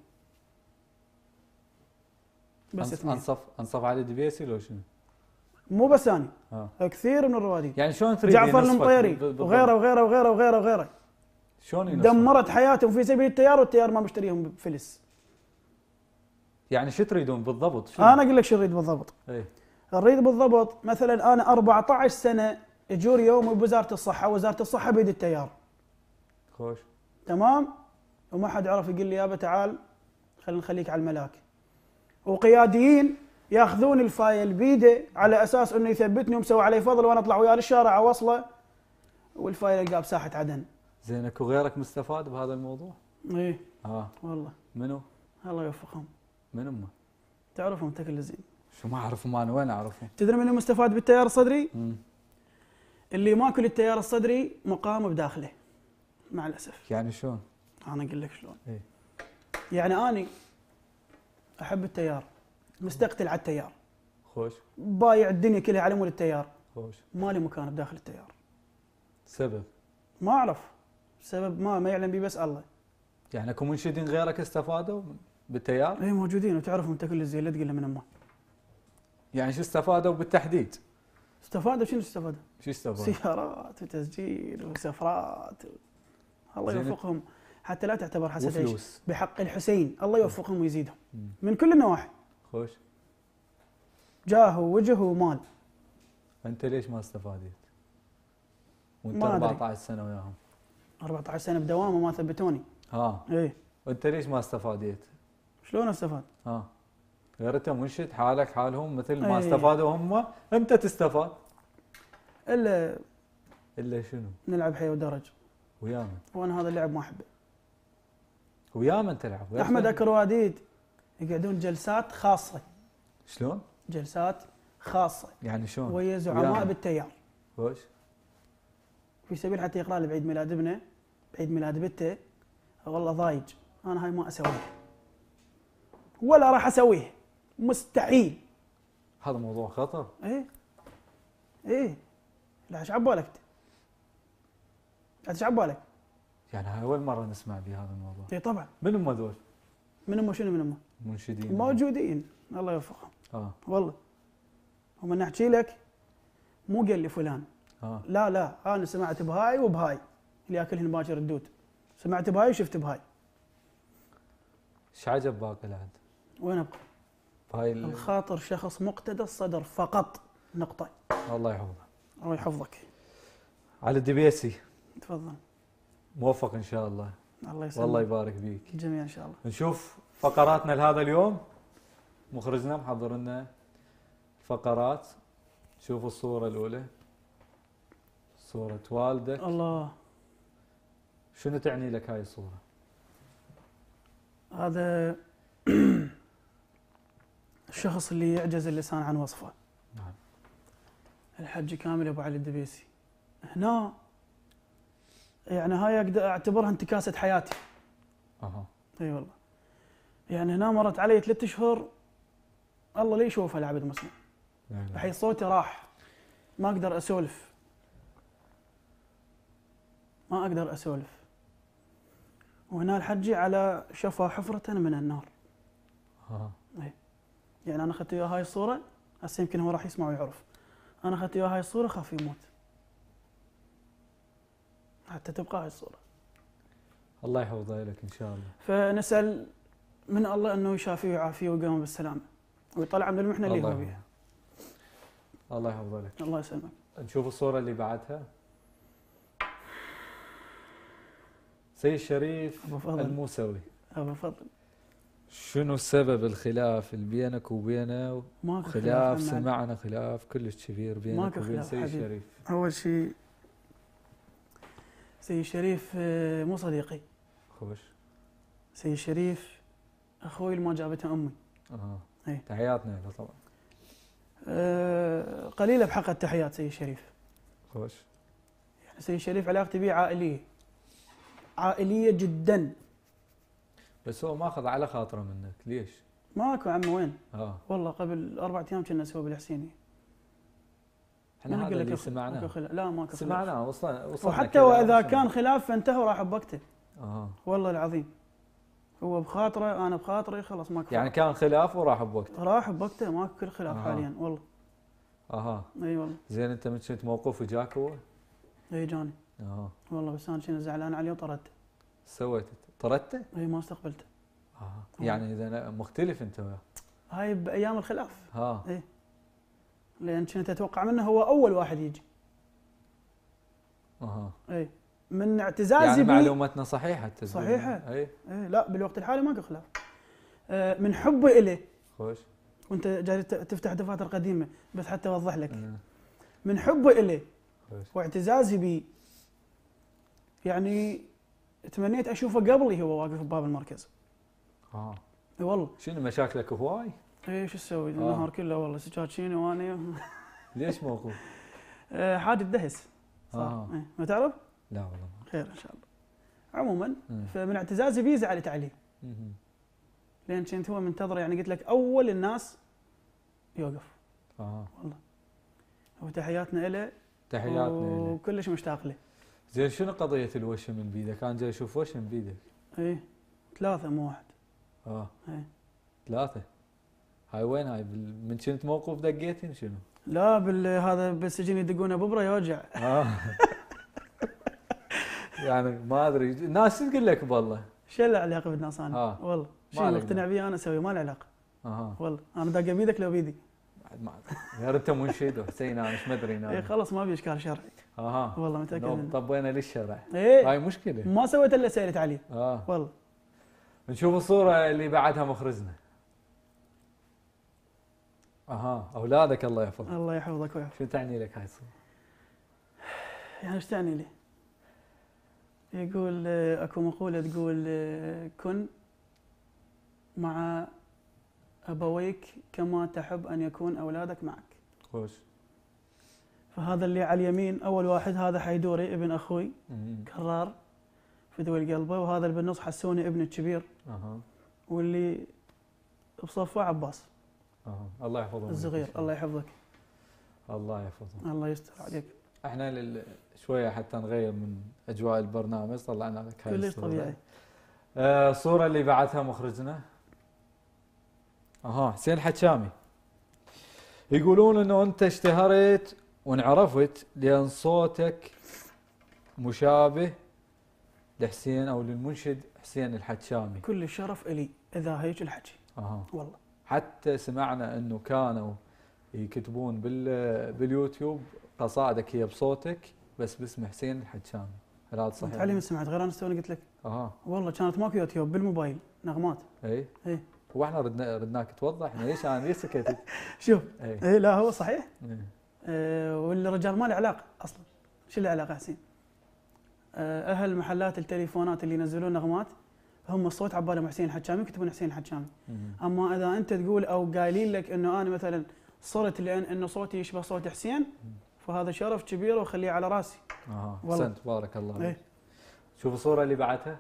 بس أنص- اثنين. انصف انصف علي دبيسي لو شنو؟ مو بس انا، اه كثير من الرواديد. يعني شلون تريد جعفر ينصفك المطيري ب- بالضبط؟ وغيره وغيره وغيره وغيره وغيره شلون ينصفك؟ دمرت حياتهم في سبيل التيار، والتيار ما مشتريهم بفلس. يعني شو تريدون بالضبط؟ شنو؟ انا اقول لك شو نريد بالضبط. ايه نريد بالضبط مثلا انا أربعة عشر سنه اجور يومي بوزاره الصحه، وزاره الصحه بيد التيار خوش. تمام، وما حد عرف يقول لي يابا تعال خلينا نخليك على الملاك. وقياديين ياخذون الفايل بيده على اساس انه يثبتني ومسوي علي فضل، وانا اطلع وياه للشارع اوصله والفايل القاه بساحه عدن. زين اكو غيرك مستفاد بهذا الموضوع؟ ايه اه والله منو؟ الله يوفقهم. من امه؟ تعرفهم انت كل زين. شو ما اعرفهم انا، وين اعرفهم؟ تدري من المستفاد بالتيار الصدري؟ امم اللي ماكل التيار الصدري مقام بداخله مع الاسف. يعني شلون؟ انا اقول لك شلون. ايه يعني اني احب التيار، مستقتل على التيار، خوش بايع الدنيا كلها على مول التيار، خوش. مالي مكان بداخل التيار. سبب؟ ما اعرف سبب، ما ما يعلم به بس الله. يعني اكو منشدين غيرك استفادوا بالتيار؟ اي موجودين وتعرفهم انت كل زين، لا تقول له من امه. يعني شو استفادوا بالتحديد؟ استفادوا شنو استفادوا؟ شو استفادوا؟ سيارات وتسجيل وسفرات و... الله زين. يوفقهم، حتى لا تعتبر حسد عيش وفلوس. بحق الحسين. الله يوفقهم ويزيدهم مم. من كل النواحي، خوش. جاه ووجه ومال. انت ليش ما استفاديت؟ وانت ما أدري. أربعة عشر سنه وياهم. أربعة عشر سنه بدوام وما ثبتوني. ها ايه وانت ليش ما استفاديت؟ شلون استفاد؟ ها غير انت منشد حالك حالهم مثل ما أي. استفادوا هم، انت تستفاد. الا الا شنو؟ نلعب حي ودرج، ويا من؟ وانا هذا اللعب ما احبه. ويا من تلعب؟ غير احمد فن. اكرواديد يقعدون جلسات خاصه، شلون؟ جلسات خاصه يعني شلون؟ ويا زعماء من؟ بالتيار، خوش. في سبيل حتى يقرا لي بعيد ميلاد ابنه، بعيد ميلاد بنته. والله ضايج، انا هاي ما اسويها ولا راح اسويها، مستحيل. هذا موضوع خطر. ايه ايه لا ايش عبالك انت؟ ايش عبالك؟ يعني هاي اول مره نسمع بهذا الموضوع. اي طبعا. من هم هذول؟ من امه شنو من امه؟ منشدين موجودين الله يوفقهم اه والله. ومن احكي لك مو قال لي فلان، اه لا لا انا سمعت بهاي وبهاي اللي ياكلهن باكر الدود، سمعت بهاي وشفت بهاي. ايش عجب باقي العهد؟ وين ابقى؟ بهاي ال- الخاطر شخص مقتدى الصدر فقط، نقطه. الله يحفظه. الله يحفظك. علي الدبيسي تفضل. موفق ان شاء الله. الله يسلمك. والله يبارك بيك. الجميع ان شاء الله. نشوف فقراتنا لهذا اليوم. مخرجنا محضر لنا فقرات. شوف الصورة الأولى، صورة والدك. الله. شنو تعني لك هاي الصورة؟ هذا الشخص اللي يعجز اللسان عن وصفه. نعم. الحج كامل ابو علي الدبيسي. هنا يعني هاي اقدر اعتبرها انتكاسه حياتي. اها. اي والله. يعني هنا مرت علي ثلاث اشهر الله لا يشوفها العبد مسلم. الحين صوتي راح، ما اقدر اسولف. ما اقدر اسولف. وهنا الحجي على شفا حفرة من النار. اها. اي. يعني انا اخذت وياه هاي الصورة، هسه يمكن هو راح يسمع ويعرف. انا اخذت وياه هاي الصورة خاف يموت. حتى تبقى هاي الصورة. الله يحفظها لك ان شاء الله. فنسأل من الله انه يشافيه ويعافيه ويقوم بالسلامة ويطلع من المحنة اللي الله هو فيها. الله يحفظها لك. الله يسلمك. نشوف الصورة اللي بعدها. سيد الشريف أبو فضل. الموسوي. ابو فضل. شنو سبب الخلاف اللي بينك وبينه؟ ماكو خلاف، عم معلم. سمعنا خلاف كلش كبير بينك ماكو وبين خلاف سيد حبيبي. الشريف. اول شيء سيد الشريف آه، مو صديقي. خوش. سيد الشريف اخوي اللي ما جابته امي. اها. إي. تحياتنا له طبعا. أه قليله بحق التحيات سيد الشريف. خوش. يعني سيد الشريف علاقتي به عائليه. عائليه جدا. بس هو ماخذ على خاطره منك، ليش؟ ماكو عمي وين؟ اه. والله قبل اربع ايام كنا نسوي بالحسينيه. احنا من هذا قال لك اللي أخ- سمعناه. ماكو خلاف. لا ماكو خلاف. سمعناه وصلنا وصلنا وحتى كذا واذا عشان- كان خلاف فانتهى وراح بوقته. اها. والله العظيم. هو بخاطره انا بخاطري خلاص ماكو. يعني كان خلاف وراح بوقته. راح بوقته ماكو كل خلاف آه. حاليا والله. اها. اي والله. زين انت من كنت موقوف وجاك هو؟ اي جاني. اها. والله بس انا كنت زعلان عليه وطردته. سويت طردته؟ اي ما استقبلته. اها. يعني اذا مختلف انت وياه. هاي بايام الخلاف. ها. اي. لان كنت اتوقع منه هو اول واحد يجي. اها. اي. من اعتزازي يعني بي- معلومتنا صحيحه التسجيل. صحيحة. اي. اي لا بالوقت الحالي ماكو خلاف. آه، من حبي اليه خوش. وانت جاي ت- تفتح دفاتر قديمه بس حتى اوضح لك. آه. من حبي اليه خوش. واعتزازي بي يعني تمنيت اشوفه قبلي هو واقف بباب المركز. اه. اي والله. شنو مشاكلك هواي؟ اي شو اسوي آه. النهار كله والله سكاكيني وانا ليش موقوف؟ آه، حاجه دهس صار. آه. إيه، ما تعرف؟ لا والله ما. خير ان شاء الله. عموما مم. فمن اعتزازي بي زعلت عليه مهم. لان كنت هو منتظر يعني قلت لك اول الناس يوقف اه. والله. وتحياتنا له تحياتنا له. وكلش مشتاق له. زين شنو قضيه الوشم من بيدك؟ كان جاي اشوف وشم بيدك. ايه ثلاثة مو واحد. اه. ايه. ثلاثه. هاي وين هاي بال... من كنت موقوف دقيتين شنو؟ لا بال هذا بالسجن يدقونه ببره يوجع. اه. يعني ما ادري الناس شو تقول لك بالله؟ شو له علاقة بالناس انا؟ آه. والله ما شو عليك. مقتنع بيه انا اسوي ما له علاقة. اها. والله انا داقه بيدك لو بيدي. بعد ما ادري. يا انت منشد وحسين انا ايش ما ادري ايه انا. خلاص ما ابي اشكال شرعي. اها. والله متاكد نوب منه. طبينا للشرع. ايه هاي مشكله. ما سويت الا سالت عليه. اه. والله. نشوف الصوره اللي بعدها مخرجنا. اها اولادك الله يحفظك. الله يحفظك ويحفظك. شو تعني لك هاي الصوره؟ يعني ايش تعني لي؟ يقول آه، اكو مقولة تقول آه، كن مع ابويك كما تحب ان يكون اولادك معك. خوش. فهذا اللي على اليمين اول واحد هذا حيدوري ابن اخوي مم. كرار في ذوي قلبه، وهذا اللي بالنص حسوني ابن الكبير، اها. واللي بصفه عباس اها. الله يحفظهم. الصغير. الله يحفظك. الله يحفظهم. الله يستر عليك. احنا لل... شويه حتى نغير من اجواء البرنامج طلعنا لك هاي كلش الصورة. طبيعي. آه، الصوره اللي بعدها مخرجنا. اها حسين حجامي. يقولون انه انت اشتهرت وانعرفت لان صوتك مشابه لحسين او للمنشد حسين الحجامي. كل الشرف الي اذا هيك الحكي. اها. والله. حتى سمعنا انه كانوا يكتبون بال باليوتيوب قصائدك هي بصوتك بس باسم حسين الحجامي. هل هذا صحيح؟ انت علي من سمعت غير انا استوني قلت لك. اها. والله كانت ماكو يوتيوب بالموبايل نغمات. اي. اي. هو احنا ردنا ردناك توضح احنا ليش انا ليش سكتت؟ شوف. اي. اي لا هو صحيح. إيه. أه والرجال ما له علاقه اصلا. شو له علاقه حسين؟ أه اهل محلات التليفونات اللي ينزلون نغمات هم الصوت عبالهم حسين الحجامي يكتبون حسين الحجامي. مم. اما اذا انت تقول او قايلين لك انه انا مثلا صرت لان انه صوتي يشبه صوت حسين، فهذا شرف كبير واخليه على راسي. اها والله. احسنت بارك الله إيه. فيك. شوف الصورة اللي بعدها.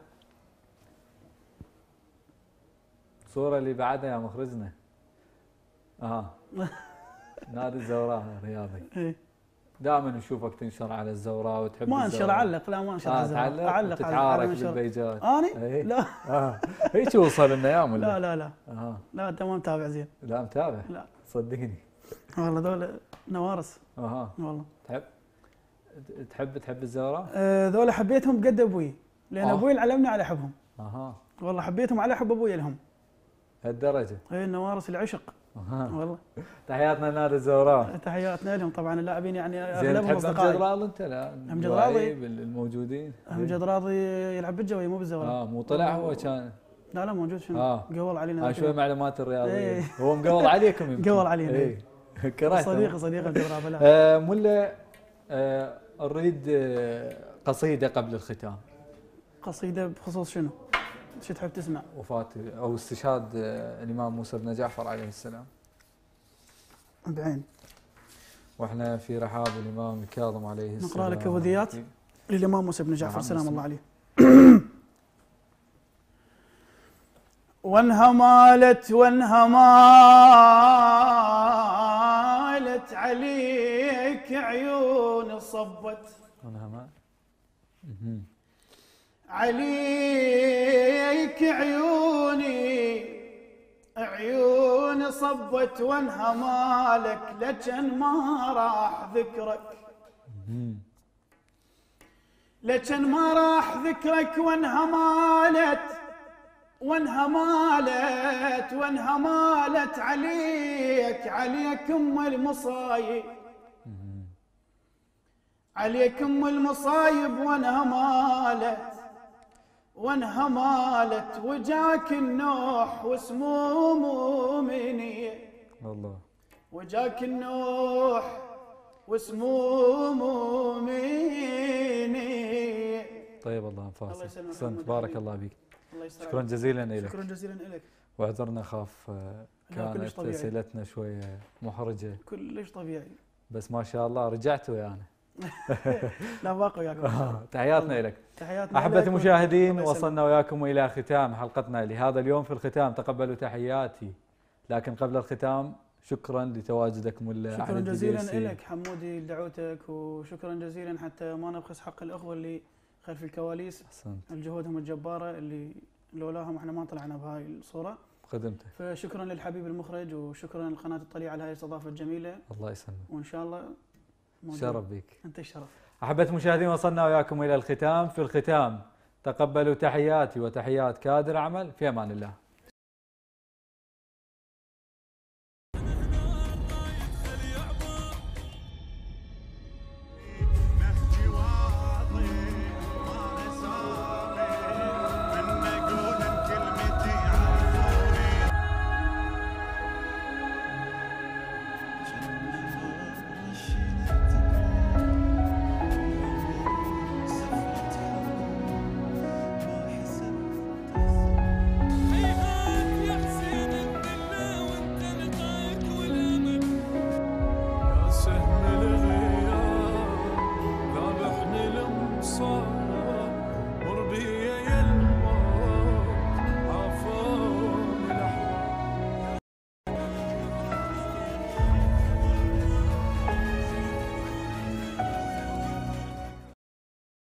الصورة اللي بعدها يا مخرجنا. اها نادي الزوراء الرياضي. ايه دائما نشوفك تنشر على الزوراء وتحب ما انشر الزوراء. اعلق، لا ما انشر آه على الزوراء. تعلق اعلق على- وتتعارك على منشر. بالبيجات. اني؟ إيه. لا اه هيك وصل لنا ايام ولا؟ لا لا لا اه لا انت ما متابع زين. لا متابع. لا صدقني. والله ذول نوارس اها والله. تحب تحب تحب الزوراء؟ آه، ذولا حبيتهم بقد ابوي، لان آه. ابوي اللي علمني على حبهم. اها والله حبيتهم على حب ابوي لهم. هالدرجة. اي النوارس العشق اها والله. تحياتنا لنادي الزوراء. تحياتنا لهم طبعا اللاعبين يعني زين اغلبهم تحب امجد اصدقائي. راضي انت؟ لا أمجد الوعي راضي؟ الموجودين. امجد راضي يلعب بالجوي مو بالزوراء. اه مو طلع هو كان. لا لا موجود شنو؟ آه. قول علينا. ها شوي معلومات الرياضية. إيه. هو مقول عليكم يمكن. قول علينا. اي كرهته. صديقي صديقي امجد راضي. لا آه ملا آه اريد آه قصيدة قبل الختام. قصيده بخصوص شنو؟ شو تحب تسمع؟ وفاة او استشهاد آه الامام موسى بن جعفر عليه السلام. بعين واحنا في رحاب الامام الكاظم عليه السلام. نقرا لك وذيات للامام موسى بن جعفر نعم، سلام بسم الله عليه. وانهمالت وانهمالت عليك عيون صبت، ونهما. عليك عيوني عيون صبت وانهمالك، لكن ما راح ذكرك، لكن ما راح ذكرك وانهمالت وانهمالت وانهمالت عليك، عليك ام المصايب، عليك ام المصايب وانهمالت وانهمالت، وجاك النوح وسموم مؤمنية، الله. وجاك النوح وسموم مؤمنية. طيب الله الله انفاسك. يسلمك احسنت محمد بارك حبيبي. الله بك. الله يسترك. شكرا جزيلا لك. شكرا جزيلا لك. واعذرنا خاف آه، لا، كلش كانت طبيعي. اسئلتنا شويه محرجه، كلش طبيعي. بس ما شاء الله رجعت ويانا. لا باقي وياكم. تحياتنا لك. تحياتنا احبتي لك. المشاهدين الله يسلمك. وصلنا وياكم الى ختام حلقتنا لهذا اليوم. في الختام تقبلوا تحياتي، لكن قبل الختام شكرا لتواجدكم ملا شكرا أحمد جزيلا الدبيسي. لك حمودي لدعوتك، وشكرا جزيلا حتى ما نبخس حق الاخوه اللي خلف الكواليس، احسنت جهودهم الجباره اللي لولاهم احنا ما طلعنا بهاي الصوره. خدمته. فشكرا للحبيب المخرج، وشكرا لقناه الطليعه على هاي الاستضافه الجميله، الله يسلمك. وان شاء الله موجود. شرف بك. انت الشرف. احبتي المشاهدين وصلنا وياكم الى الختام. في الختام تقبلوا تحياتي وتحيات كادر عمل. في امان الله.